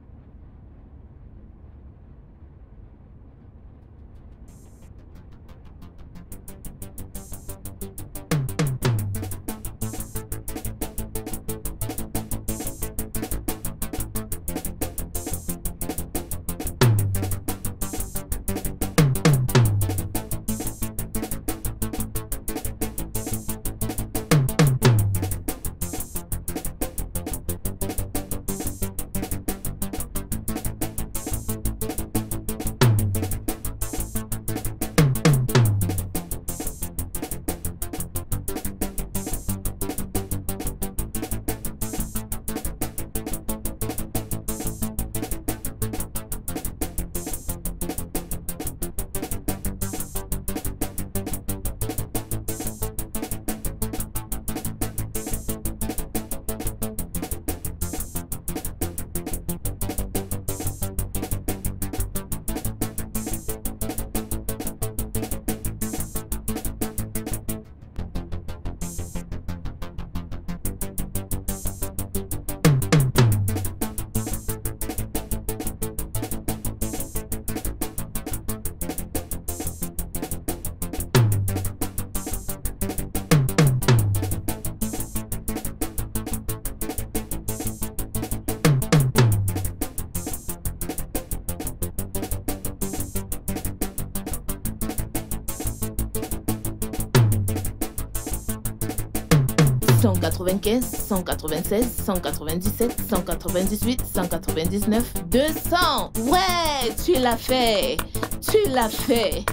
195, 196, 197, 198, 199, 200. Ouais, tu l'as fait. Tu l'as fait.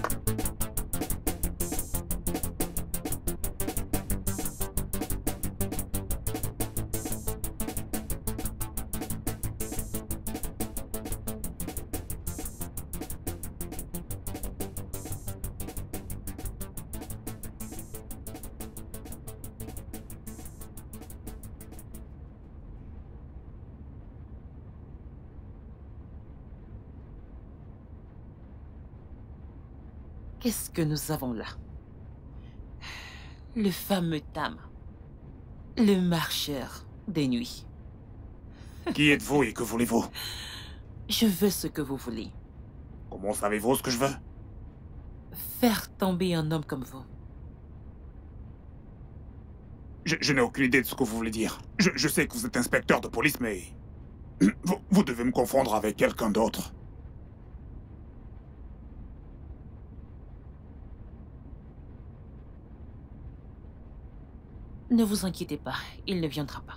Qu'est-ce que nous avons là? Le fameux Tam. Le marcheur des nuits. Qui êtes-vous et que voulez-vous? Je veux ce que vous voulez. Comment savez-vous ce que je veux? Faire tomber un homme comme vous. Je n'ai aucune idée de ce que vous voulez dire. Je sais que vous êtes inspecteur de police, mais... Vous devez me confondre avec quelqu'un d'autre. Ne vous inquiétez pas, il ne viendra pas.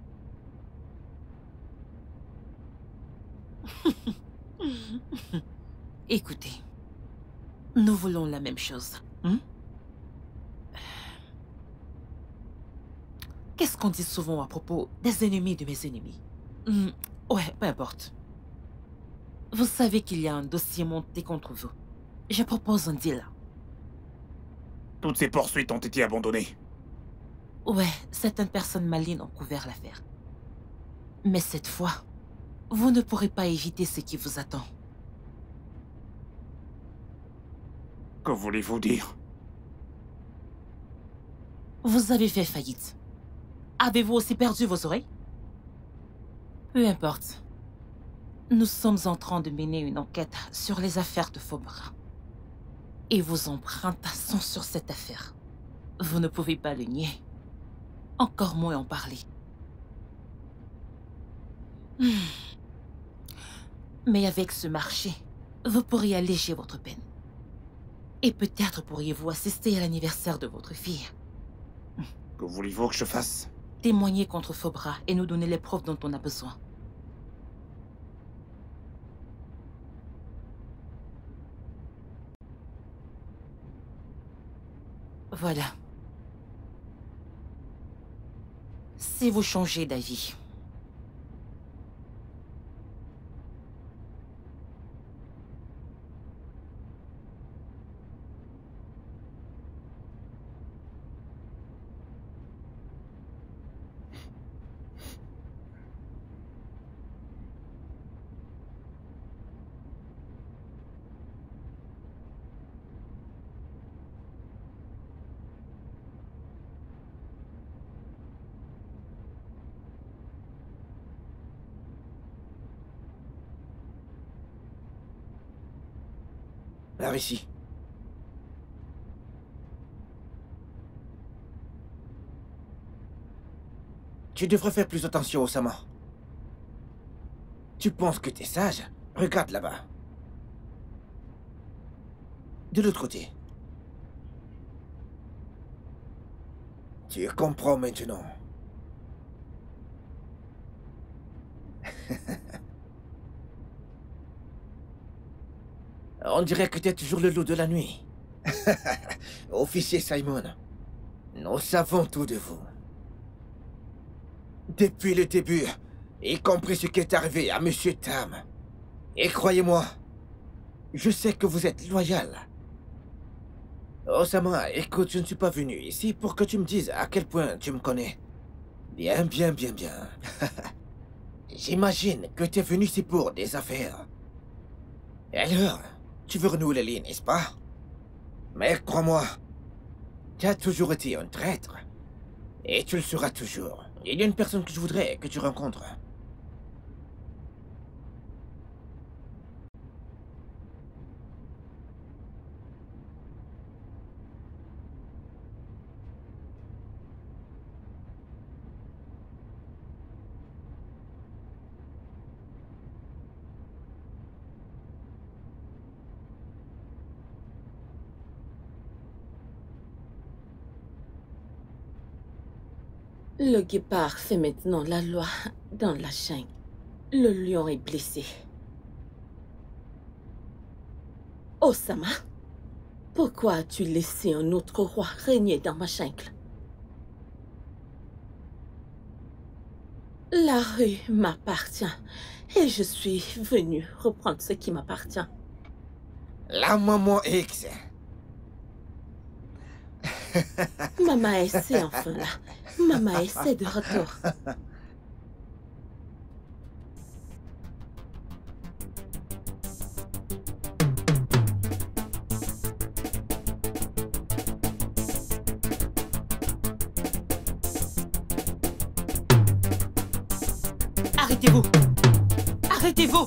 Écoutez, nous voulons la même chose. Qu'est-ce qu'on dit souvent à propos des ennemis de mes ennemis? Ouais, peu importe. Vous savez qu'il y a un dossier monté contre vous. Je propose un deal. Toutes ces poursuites ont été abandonnées. Ouais, certaines personnes malignes ont couvert l'affaire. Mais cette fois, vous ne pourrez pas éviter ce qui vous attend. Que voulez-vous dire? Vous avez fait faillite. Avez-vous aussi perdu vos oreilles? Peu importe. Nous sommes en train de mener une enquête sur les affaires de Fobra. Et vos empreintes sont sur cette affaire. Vous ne pouvez pas le nier. Encore moins en parler. Mais avec ce marché, vous pourriez alléger votre peine. Et peut-être pourriez-vous assister à l'anniversaire de votre fille. Que voulez-vous que je fasse? Témoigner contre Fobra et nous donner les preuves dont on a besoin. Voilà. Si vous changez d'avis, Par ici. Tu devrais faire plus attention, Osama. Tu penses que t'es sage? Regarde là-bas. De l'autre côté. Tu comprends maintenant. On dirait que t'es toujours le loup de la nuit. Officier Simon, nous savons tout de vous. Depuis le début, y compris ce qui est arrivé à Monsieur Tam. Et croyez-moi, je sais que vous êtes loyal. Osama, écoute, je ne suis pas venu ici pour que tu me dises à quel point tu me connais. Bien. J'imagine que tu es venu ici pour des affaires. Alors, tu veux renouer les lignes, n'est-ce pas? Mais crois-moi, tu as toujours été un traître. Et tu le seras toujours. Il y a une personne que je voudrais que tu rencontres. Le guépard fait maintenant la loi dans la jungle. Le lion est blessé. Osama, pourquoi as-tu laissé un autre roi régner dans ma jungle? La rue m'appartient et je suis venu reprendre ce qui m'appartient. La maman X. Maman S est enfin là. Maman S est de retour. Arrêtez-vous! Arrêtez-vous!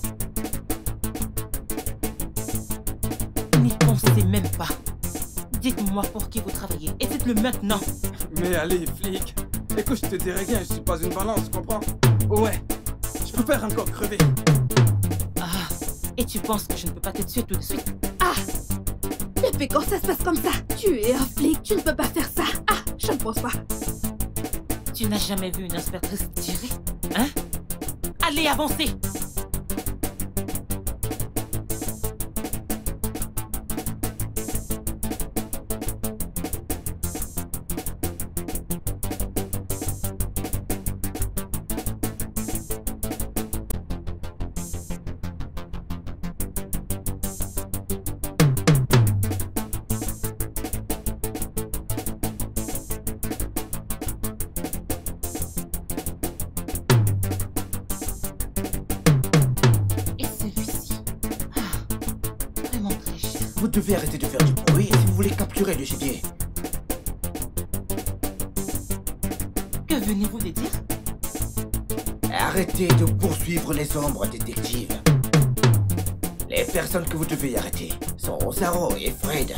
N'y pensez même pas. Dites-moi pour qui vous travaillez et dites-le maintenant. Mais allez, flic. Écoute, je te dirai rien, je suis pas une balance, comprends? Ouais, je préfère encore crever. Ah, et tu penses que je ne peux pas te tuer tout de suite? Ah! Depuis quand ça se passe comme ça? Tu es un flic, tu ne peux pas faire ça. Ah, je ne pense pas. Tu n'as jamais vu une inspectrice tirer? Hein? Allez, avancez! Vous devez arrêter de faire du bruit si vous voulez capturer le gibier. Que venez-vous de dire? Arrêtez de poursuivre les ombres, détective. Les personnes que vous devez arrêter sont Rosaro et Fred.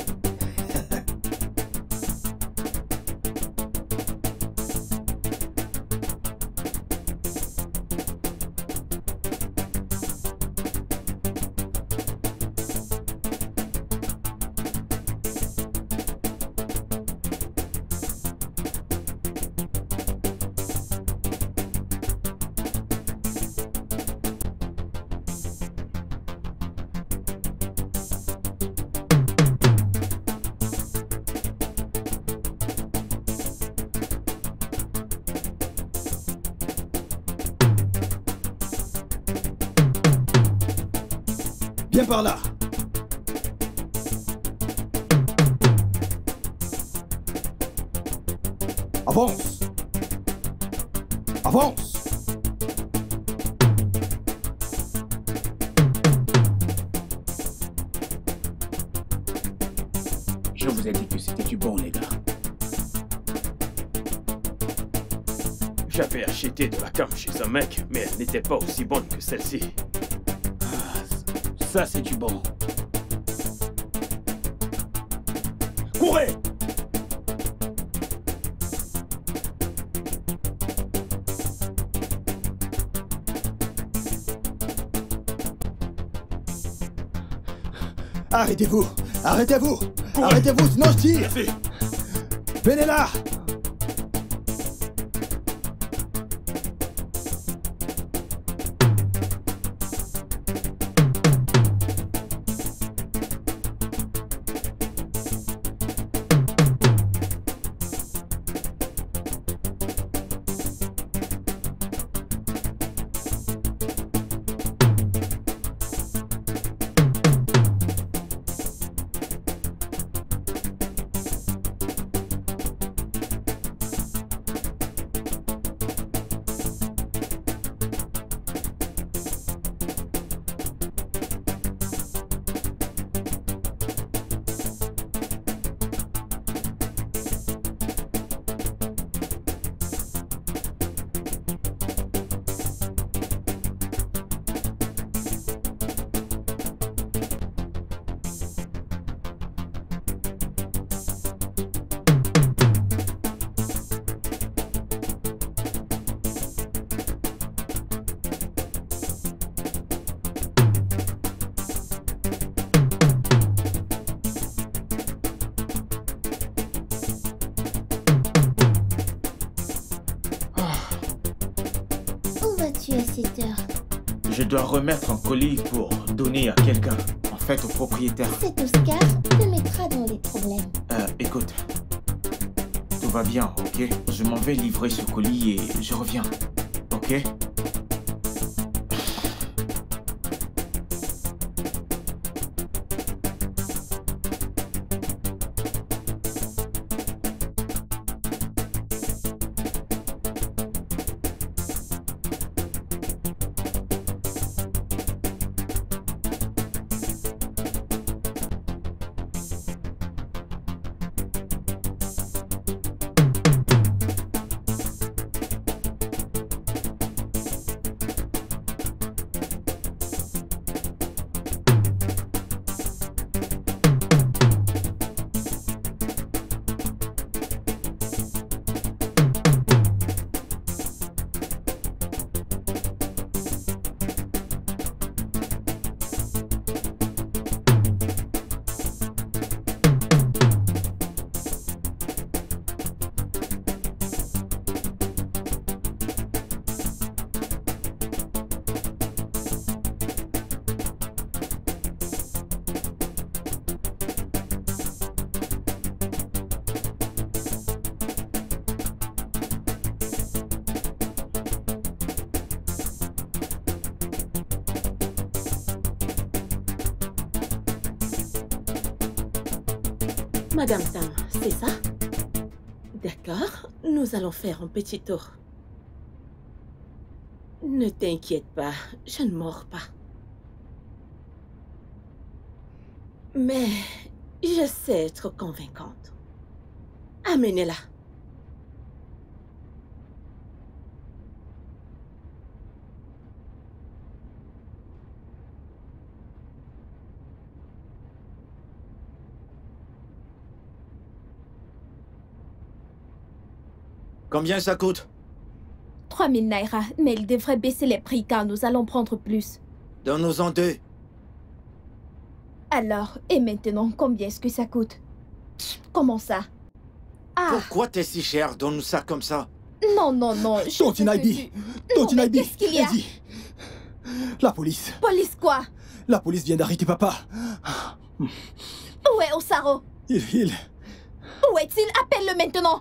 Viens par là. Avance. Avance. Je vous ai dit que c'était du bon, les gars. J'avais acheté de la cam chez un mec, mais elle n'était pas aussi bonne que celle-ci. Ça, c'est du bon. Courez! Arrêtez-vous. Arrêtez-vous. Arrêtez-vous, sinon je tire. Venez là. cette heure? Je dois remettre un colis pour donner à quelqu'un, en fait au propriétaire. Cet Oscar te mettra dans les problèmes. Écoute, tout va bien, ok? Je m'en vais livrer ce colis et je reviens, ok? Madame Tam, c'est ça? D'accord, nous allons faire un petit tour. Ne t'inquiète pas, je ne mords pas. Mais je sais être convaincante. Amenez-la. Combien ça coûte? 3000 naira, mais il devrait baisser les prix car nous allons prendre plus. Donne-nous-en 2. Alors, et maintenant, combien est-ce que ça coûte? Comment ça? Ah! Pourquoi t'es si cher? Donne-nous ça comme ça. Non, non, non. Tonti Naibi! Tonti Naibi! Qu'est-ce qu'il y a? La police! Police quoi? La police vient d'arrêter papa. Où est Osaro? Il... Où est-il? Appelle-le maintenant!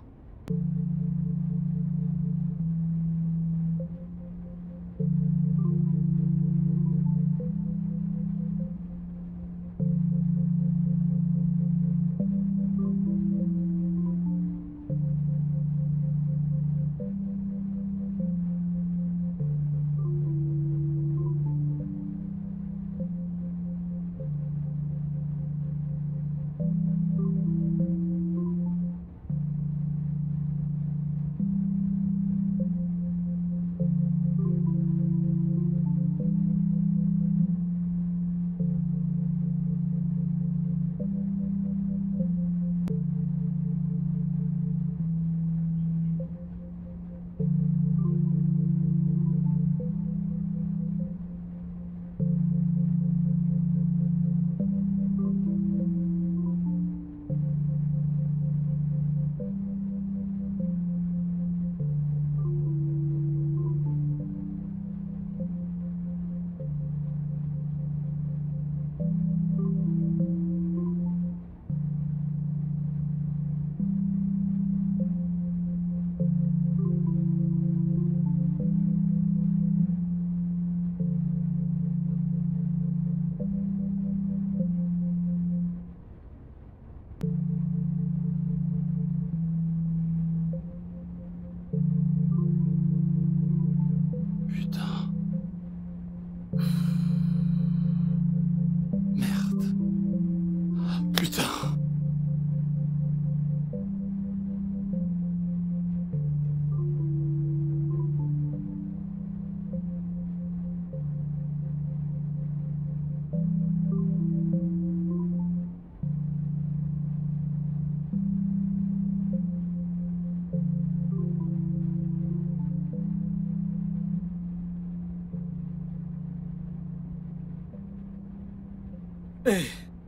Hey.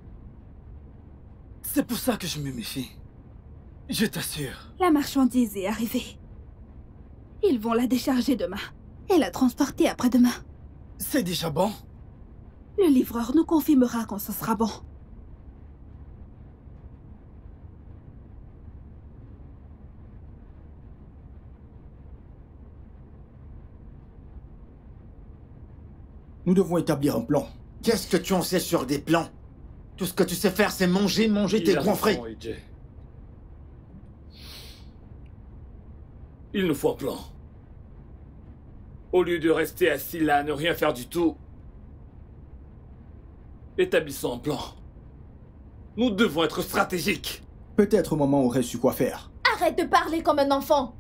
C'est pour ça que je me méfie. Je t'assure. La marchandise est arrivée. Ils vont la décharger demain. Et la transporter après-demain. C'est déjà bon? Le livreur nous confirmera quand ce sera bon. Nous devons établir un plan. Qu'est-ce que tu en sais sur des plans? Tout ce que tu sais faire, c'est manger tes coiffrés. Il nous faut un plan. Au lieu de rester assis là à ne rien faire du tout, établissons un plan. Nous devons être stratégiques. Peut-être maman aurait su quoi faire. Arrête de parler comme un enfant.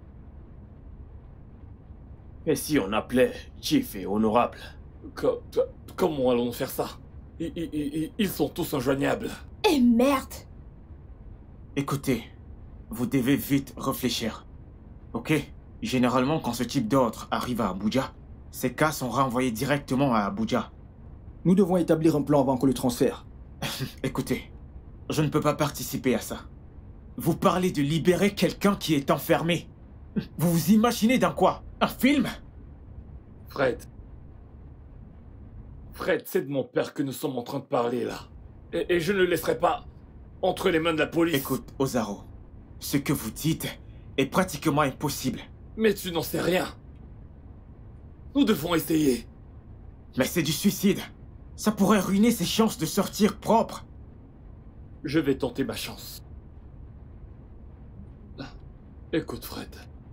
Et si on appelait Chief et Honorable? Comment allons-nous faire ça? Ils sont tous injoignables. Et merde! Écoutez, vous devez vite réfléchir. Ok? Généralement, quand ce type d'ordre arrive à Abuja, ces cas sont renvoyés directement à Abuja. Nous devons établir un plan avant que le transfert. Écoutez, je ne peux pas participer à ça. Vous parlez de libérer quelqu'un qui est enfermé. Vous vous imaginez dans quoi? Un film? Fred, c'est de mon père que nous sommes en train de parler là. Et je ne le laisserai pas entre les mains de la police. Écoute, Ozaro, ce que vous dites est pratiquement impossible. Mais tu n'en sais rien. Nous devons essayer. Mais c'est du suicide. Ça pourrait ruiner ses chances de sortir propre. Je vais tenter ma chance. Écoute, Fred.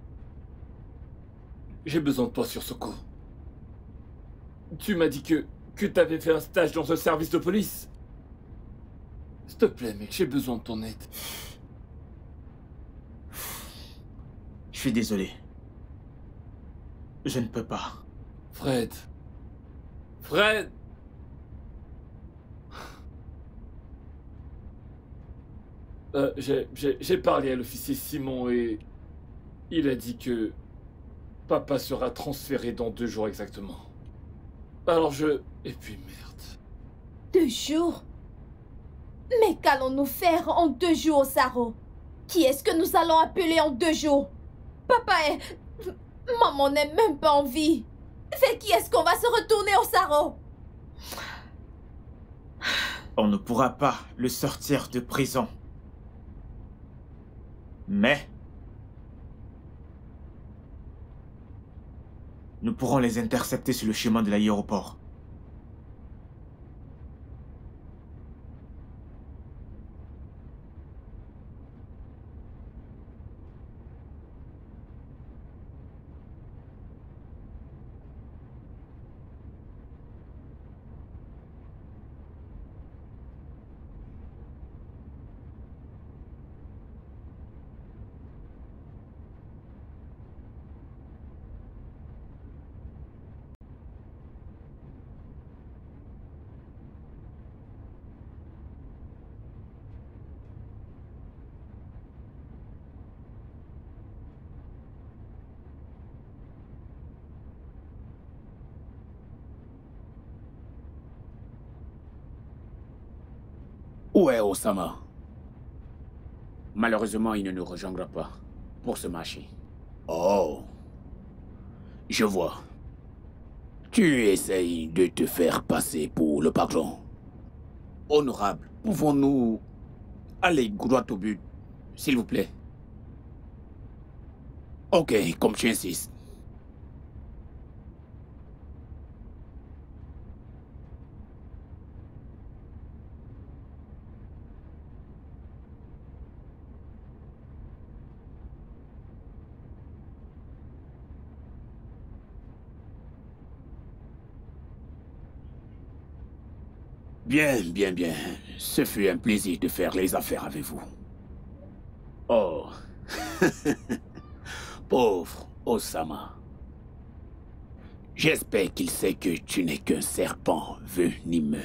J'ai besoin de toi sur ce coup. Tu m'as dit que tu avais fait un stage dans ce service de police. S'il te plaît, mec, j'ai besoin de ton aide. Je suis désolé. Je ne peux pas. Fred. J'ai parlé à l'officier Simon et il a dit que papa sera transféré dans 2 jours exactement. Alors Et puis merde. 2 jours? Mais qu'allons-nous faire en 2 jours, Osaro? Qui est-ce que nous allons appeler en 2 jours? Papa est... Maman n'est même pas en vie. Vers qui est-ce qu'on va se retourner, Osaro? On ne pourra pas le sortir de prison. Mais... nous pourrons les intercepter sur le chemin de l'aéroport. Où est Osama? Malheureusement, il ne nous rejoindra pas pour ce marché. Oh. Je vois. Tu essayes de te faire passer pour le patron. Honorable, pouvons-nous aller droit au but, s'il vous plaît? Ok, comme tu insistes. Bien, bien, bien. Ce fut un plaisir de faire les affaires avec vous. Oh. Pauvre Osama. J'espère qu'il sait que tu n'es qu'un serpent venimeux.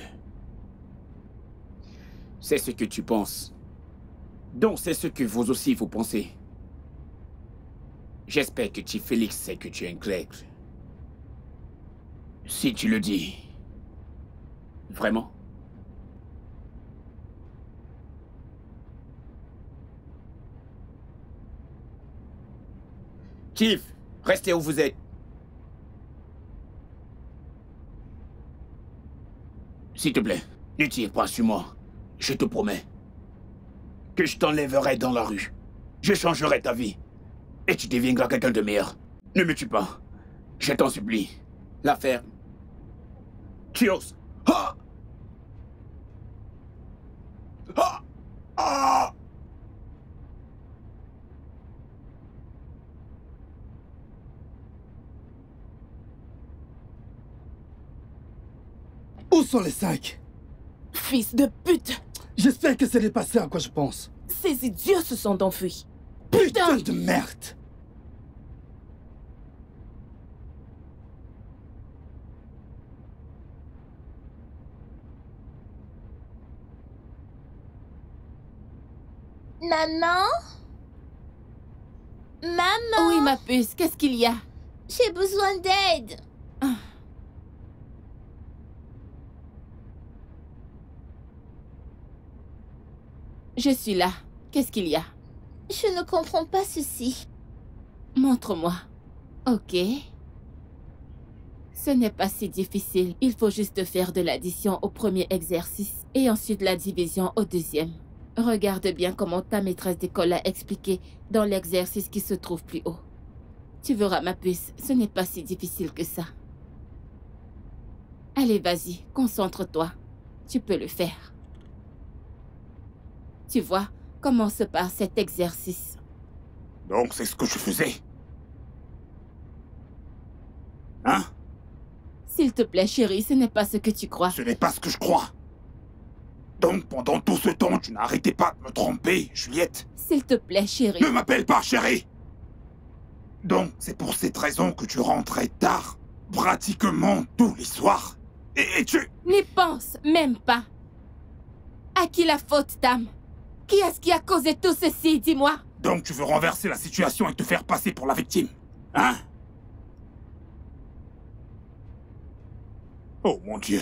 C'est ce que tu penses. Donc c'est ce que vous aussi vous pensez. J'espère que Chief Félix sait que tu es un clègue. Si tu le dis. Vraiment? Chief, restez où vous êtes. S'il te plaît, ne tire pas sur moi. Je te promets que je t'enlèverai dans la rue. Je changerai ta vie. Et tu deviendras quelqu'un de meilleur. Ne me tue pas. Je t'en supplie. L'affaire... Chios. Ah! Ah! Ah! Où sont les 5? Fils de pute! J'espère que ce n'est pas ça à quoi je pense. Ces idiots se sont enfuis. Putain de merde! Maman? Maman? Oui, ma puce, qu'est-ce qu'il y a? J'ai besoin d'aide. Je suis là. Qu'est-ce qu'il y a? Je ne comprends pas ceci. Montre-moi. Ok. Ce n'est pas si difficile. Il faut juste faire de l'addition au premier exercice et ensuite la division au deuxième. Regarde bien comment ta maîtresse d'école l'a expliqué dans l'exercice qui se trouve plus haut. Tu verras, ma puce, ce n'est pas si difficile que ça. Allez, vas-y, concentre-toi. Tu peux le faire. Tu vois, commence par cet exercice. Donc c'est ce que je faisais. Hein? S'il te plaît, chérie, ce n'est pas ce que tu crois. Ce n'est pas ce que je crois. Donc pendant tout ce temps, tu n'as arrêté pas de me tromper, Juliette. S'il te plaît, chérie. Ne m'appelle pas chérie. Donc c'est pour cette raison que tu rentrais tard, pratiquement tous les soirs. Et tu... N'y pense même pas. À qui la faute, Tam? Qui est-ce qui a causé tout ceci, dis-moi? Donc tu veux renverser la situation et te faire passer pour la victime, hein? Oh mon Dieu.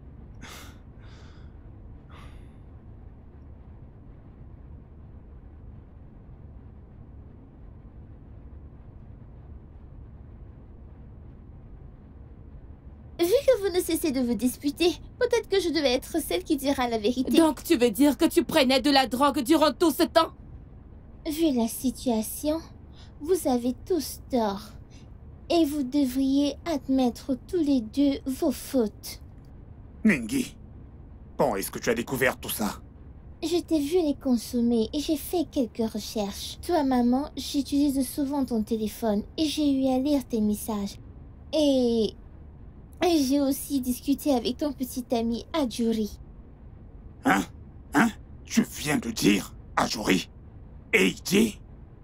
Vu que vous ne cessez de vous disputer, peut-être que je devais être celle qui dira la vérité. Donc tu veux dire que tu prenais de la drogue durant tout ce temps? Vu la situation, vous avez tous tort. Et vous devriez admettre tous les deux vos fautes. Ningi, bon, est-ce que tu as découvert tout ça? Je t'ai vu les consommer et j'ai fait quelques recherches. Toi, maman, j'utilise souvent ton téléphone et j'ai eu à lire tes messages. Et j'ai aussi discuté avec ton petit ami Ajuri. Hein? Tu viens de dire Ajuri? Eiji?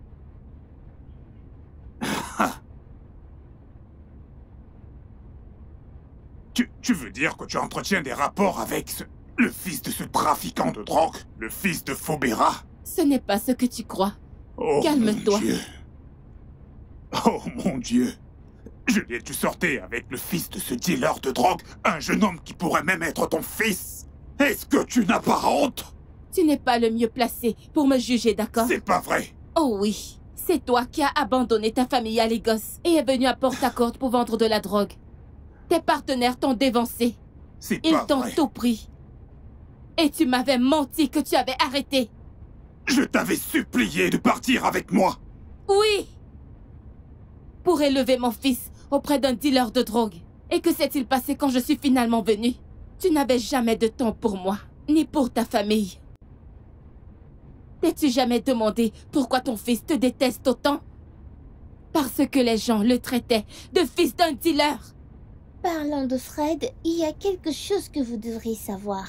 Tu veux dire que tu entretiens des rapports avec le fils de ce trafiquant de drogue? Le fils de Fobera? Ce n'est pas ce que tu crois. Oh, calme-toi. Mon Dieu. Oh mon Dieu. Juliette, tu sortais avec le fils de ce dealer de drogue, un jeune homme qui pourrait même être ton fils. Est-ce que tu n'as pas honte? Tu n'es pas le mieux placé pour me juger, d'accord? C'est pas vrai. Oh oui. C'est toi qui as abandonné ta famille à Lagos et est venu à Port-Accord pour vendre de la drogue. Tes partenaires t'ont dévancé. Ils t'ont tout pris. Et tu m'avais menti que tu avais arrêté. Je t'avais supplié de partir avec moi. Oui. Pour élever mon fils auprès d'un dealer de drogue. Et que s'est-il passé quand je suis finalement venue? Tu n'avais jamais de temps pour moi, ni pour ta famille. T'es-tu jamais demandé pourquoi ton fils te déteste autant? Parce que les gens le traitaient de fils d'un dealer. Parlant de Fred, il y a quelque chose que vous devriez savoir.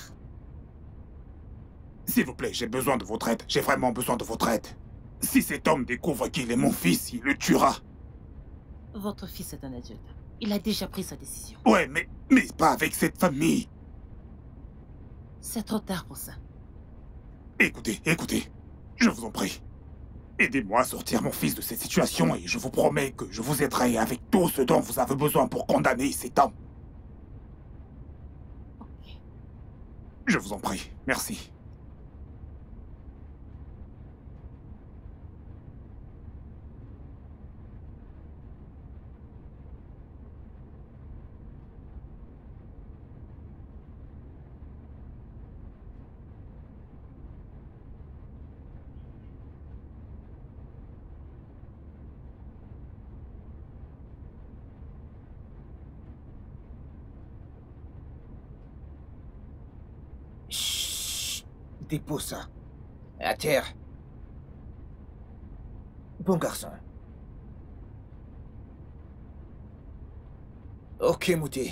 S'il vous plaît, j'ai besoin de votre aide. J'ai vraiment besoin de votre aide. Si cet homme découvre qu'il est mon fils, il le tuera. Votre fils est un adulte. Il a déjà pris sa décision. Ouais, mais pas avec cette famille. C'est trop tard pour ça. Écoutez, je vous en prie. Aidez-moi à sortir mon fils de cette situation et je vous promets que je vous aiderai avec tout ce dont vous avez besoin pour condamner cet homme. Je vous en prie, merci. dépose ça. À terre. Bon garçon. Ok, Mouti.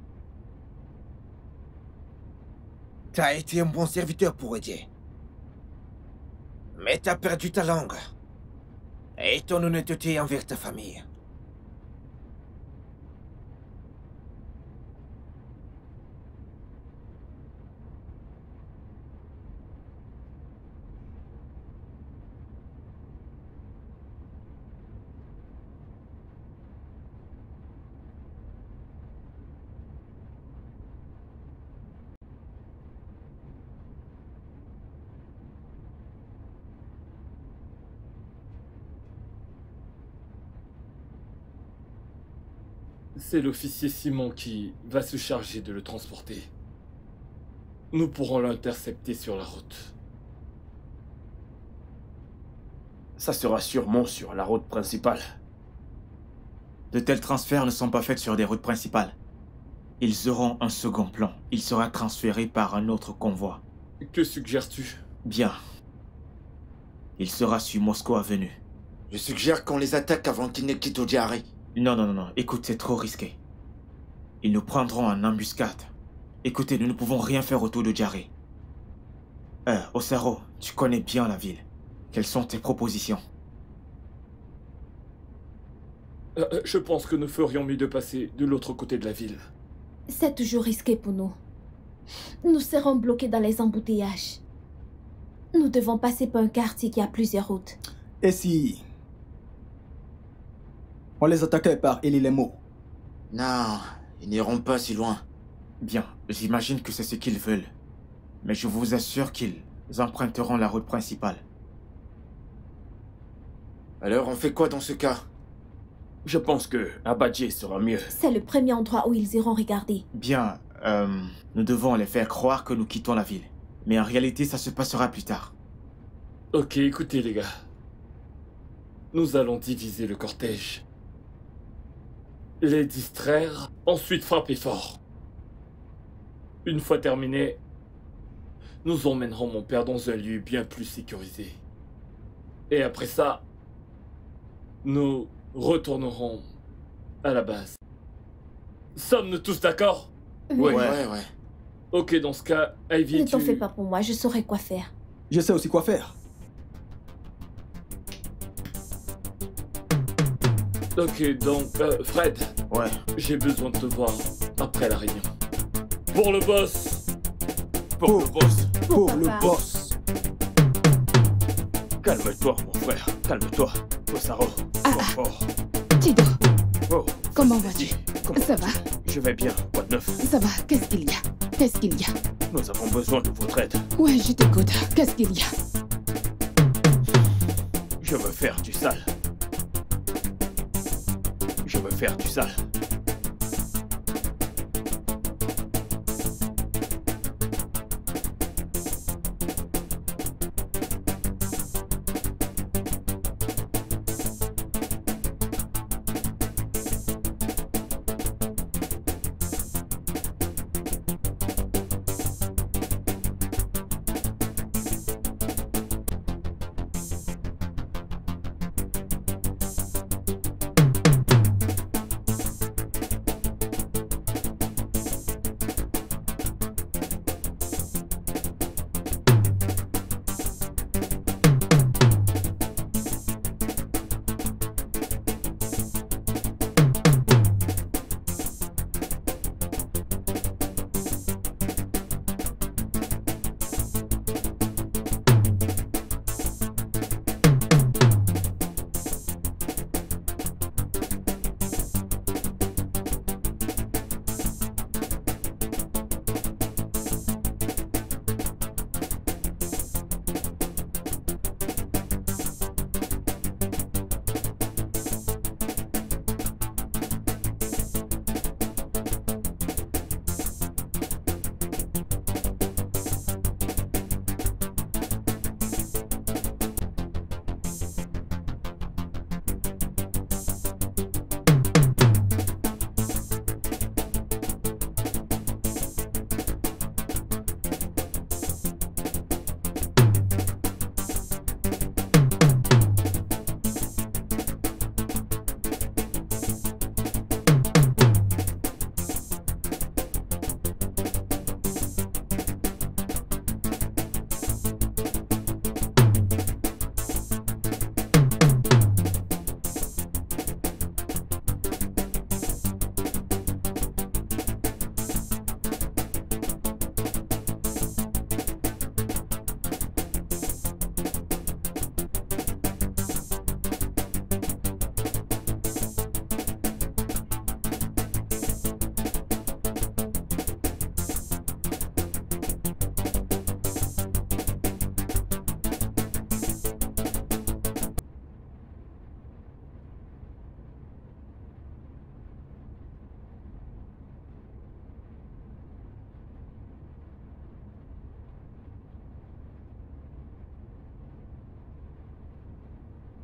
T'as été un bon serviteur pour aider. Mais t'as perdu ta langue. Et ton honnêteté envers ta famille. C'est l'officier Simon qui va se charger de le transporter. Nous pourrons l'intercepter sur la route. Ça sera sûrement sur la route principale. De tels transferts ne sont pas faits sur des routes principales. Ils auront un second plan. Il sera transféré par un autre convoi. Que suggères-tu? Bien. Il sera sur Moscou Avenue. Je suggère qu'on les attaque avant qu'ils ne quittent Odiari. Non. Écoute, c'est trop risqué. Ils nous prendront en embuscade. Écoutez, nous ne pouvons rien faire autour de Odiari. Osaro, tu connais bien la ville. Quelles sont tes propositions? Je pense que nous ferions mieux de passer de l'autre côté de la ville. C'est toujours risqué pour nous. Nous serons bloqués dans les embouteillages. Nous devons passer par un quartier qui a plusieurs routes. Et si on les attaquait par Elilemo? Non, ils n'iront pas si loin. Bien, j'imagine que c'est ce qu'ils veulent. Mais je vous assure qu'ils emprunteront la route principale. Alors on fait quoi dans ce cas? Je pense que Abadji sera mieux. C'est le premier endroit où ils iront regarder. Bien, nous devons les faire croire que nous quittons la ville. Mais en réalité, ça se passera plus tard. Ok, écoutez les gars. Nous allons diviser le cortège. Les distraire, ensuite frapper fort. Une fois terminé, nous emmènerons mon père dans un lieu bien plus sécurisé. Et après ça, nous retournerons à la base. Sommes-nous tous d'accord? Oui. Ouais. Ok, dans ce cas, Ivy, Ne t'en fais pas pour moi, je saurai quoi faire. Je sais aussi quoi faire. Ok, donc, Fred. Ouais. J'ai besoin de te voir après la réunion. Pour le boss. Pour le boss. Pour le boss. Calme-toi, mon frère. Calme-toi. Osaro, sois fort. Tido, Oh, comment vas-tu? Ça va? Je vais bien. Quoi de neuf? Ça va, qu'est-ce qu'il y a? Qu'est-ce qu'il y a? Nous avons besoin de votre aide. Ouais, je t'écoute. Qu'est-ce qu'il y a? Je veux faire du sale. Je veux faire du sale.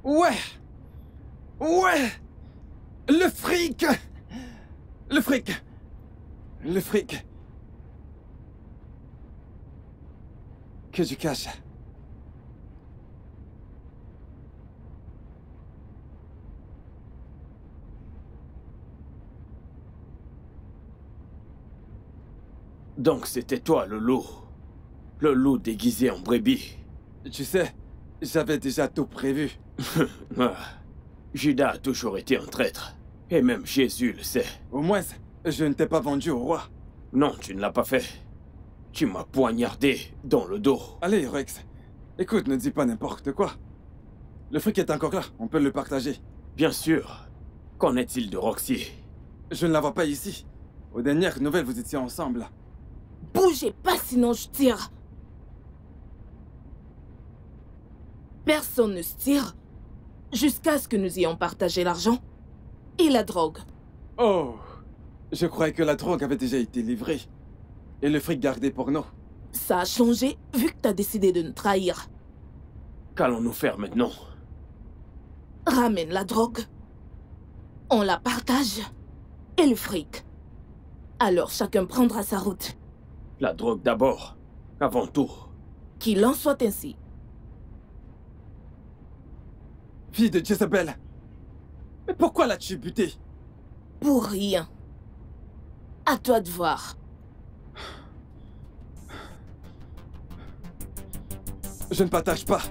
Ouais! Ouais! Le fric! Le fric! Le fric! Que tu caches. Donc c'était toi, le loup. Le loup déguisé en brebis. Tu sais, j'avais déjà tout prévu. Judas a toujours été un traître. Et même Jésus le sait. Au moins, je ne t'ai pas vendu au roi. Non, tu ne l'as pas fait. Tu m'as poignardé dans le dos. Allez, Rex. Écoute, ne dis pas n'importe quoi. Le fric est encore là, on peut le partager. Bien sûr. Qu'en est-il de Roxy? Je ne la vois pas ici. Aux dernières nouvelles, vous étiez ensemble. Bougez pas, sinon je tire. Personne ne se tire jusqu'à ce que nous ayons partagé l'argent et la drogue. Oh, je croyais que la drogue avait déjà été livrée. Et le fric gardé pour nous. Ça a changé vu que t'as décidé de nous trahir. Qu'allons-nous faire maintenant? Ramène la drogue. On la partage. Et le fric. Alors chacun prendra sa route. La drogue d'abord, avant tout. Qu'il en soit ainsi. Fille de Jezebel. Mais pourquoi l'as-tu buté? Pour rien. À toi de voir. Je ne partage pas.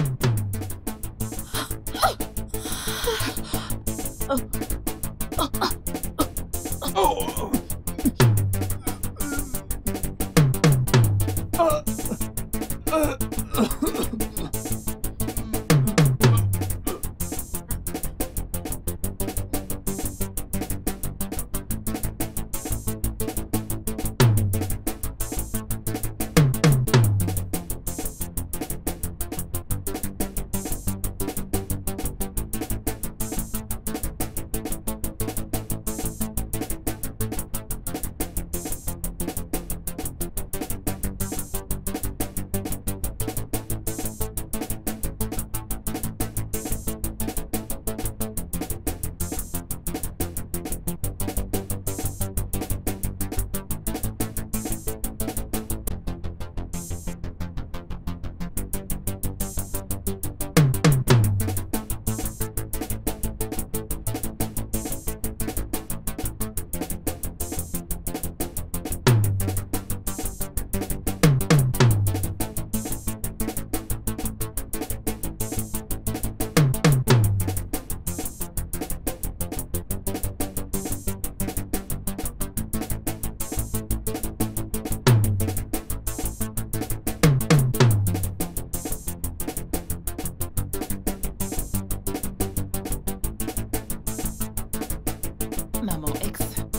Maman ex.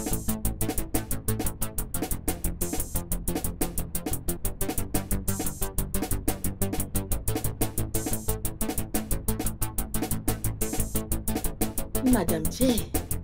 Madame J.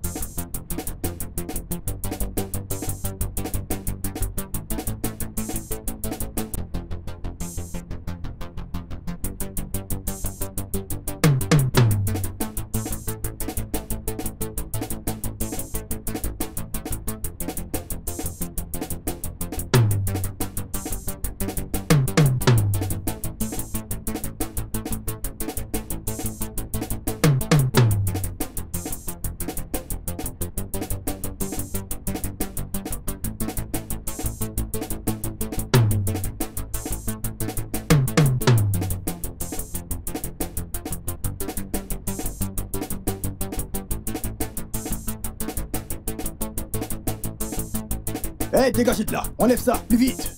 Hé, dégagez de là. Enlève ça, plus vite.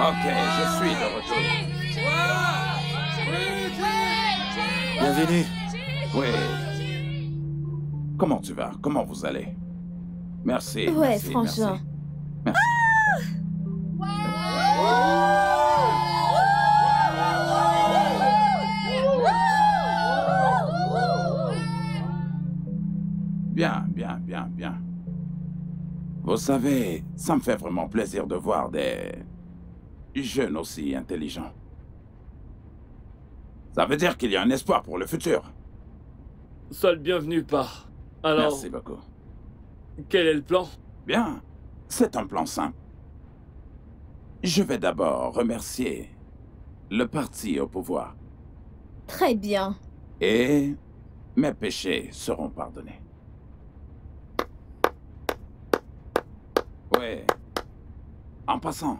Ok, je suis de retour. Bienvenue. Oui. Comment tu vas? Comment vous allez? Merci. Ouais, merci, franchement. merci. Bien, bien, bien, bien. Vous savez, ça me fait vraiment plaisir de voir des jeunes aussi intelligents. Ça veut dire qu'il y a un espoir pour le futur. Sois le bienvenu, Pa. Alors, Merci beaucoup. quel est le plan? Bien, c'est un plan simple. Je vais d'abord remercier le parti au pouvoir. Très bien. Et mes péchés seront pardonnés. Oui. En passant,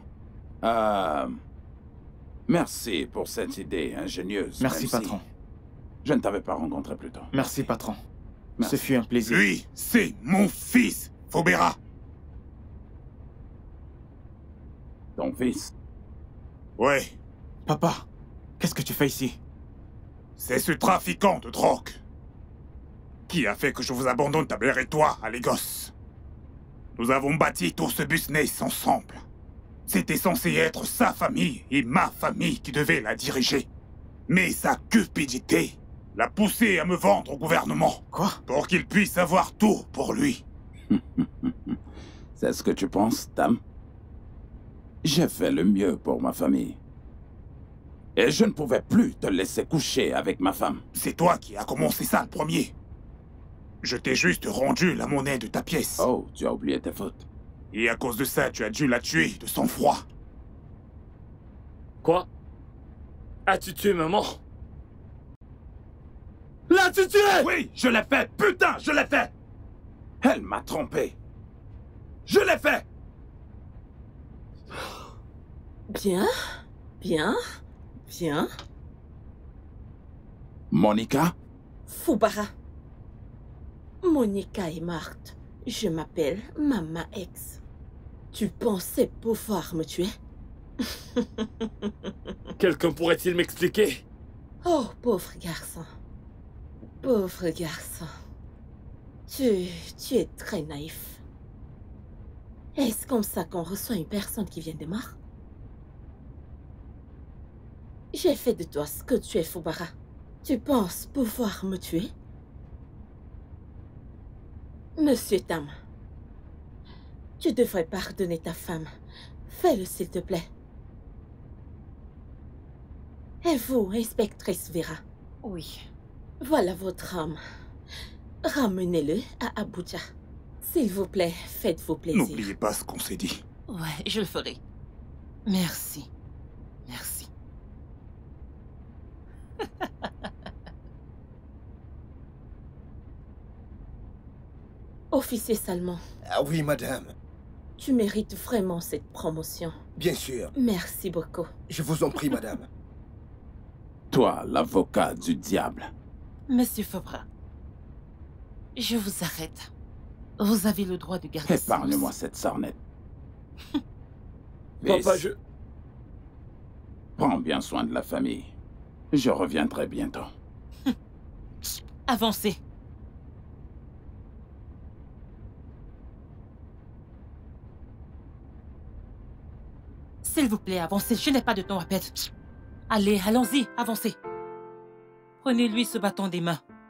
merci pour cette idée ingénieuse. Merci, même si patron. Je ne t'avais pas rencontré plus tôt. Merci, patron. Merci. Ce fut un plaisir. Lui, c'est mon fils, Fobera. Ton fils? Ouais. Papa, qu'est-ce que tu fais ici? C'est ce trafiquant de drogue qui a fait que je vous abandonne ta mère et toi à Lagos. Nous avons bâti tout ce business ensemble. C'était censé être sa famille et ma famille qui devaient la diriger. Mais sa cupidité l'a poussé à me vendre au gouvernement. Quoi? Pour qu'il puisse avoir tout pour lui. C'est ce que tu penses, Tam? J'ai fait le mieux pour ma famille. Et je ne pouvais plus te laisser coucher avec ma femme. C'est toi qui as commencé ça le premier. Je t'ai juste rendu la monnaie de ta pièce. Oh, tu as oublié tes fautes. Et à cause de ça, tu as dû la tuer de sang-froid. Quoi? As-tu tué maman? L'as-tu tué? Oui, je l'ai fait! Putain, je l'ai fait! Elle m'a trompé. Je l'ai fait! Bien, bien, bien. Monica? Fubara. Monica et Marthe. Je m'appelle Mama X. Tu pensais pouvoir me tuer? Quelqu'un pourrait-il m'expliquer? Oh, pauvre garçon. Pauvre garçon. Tu es très naïf. Est-ce comme ça qu'on reçoit une personne qui vient de mort? J'ai fait de toi ce que tu es, Fubara. Tu penses pouvoir me tuer? Monsieur Tam, tu devrais pardonner ta femme. Fais-le, s'il te plaît. Et vous, inspectrice Vera? Oui. Voilà votre homme. Ramenez-le à Abuja. S'il vous plaît, faites-vous plaisir. N'oubliez pas ce qu'on s'est dit. Ouais, je le ferai. Merci. Merci. Officier Salmon. Ah oui, madame. Tu mérites vraiment cette promotion. Bien sûr. Merci beaucoup. Je vous en prie, madame. Toi, l'avocat du diable. Monsieur Fobra, je vous arrête. Vous avez le droit de garder ça. Épargne-moi cette sornette. Papa, je... Prends bien soin de la famille. Je reviendrai bientôt. Avancez. S'il vous plaît, avancez. Je n'ai pas de temps à perdre. Allez, allons-y, avancez. Prenez-lui ce bâton des mains.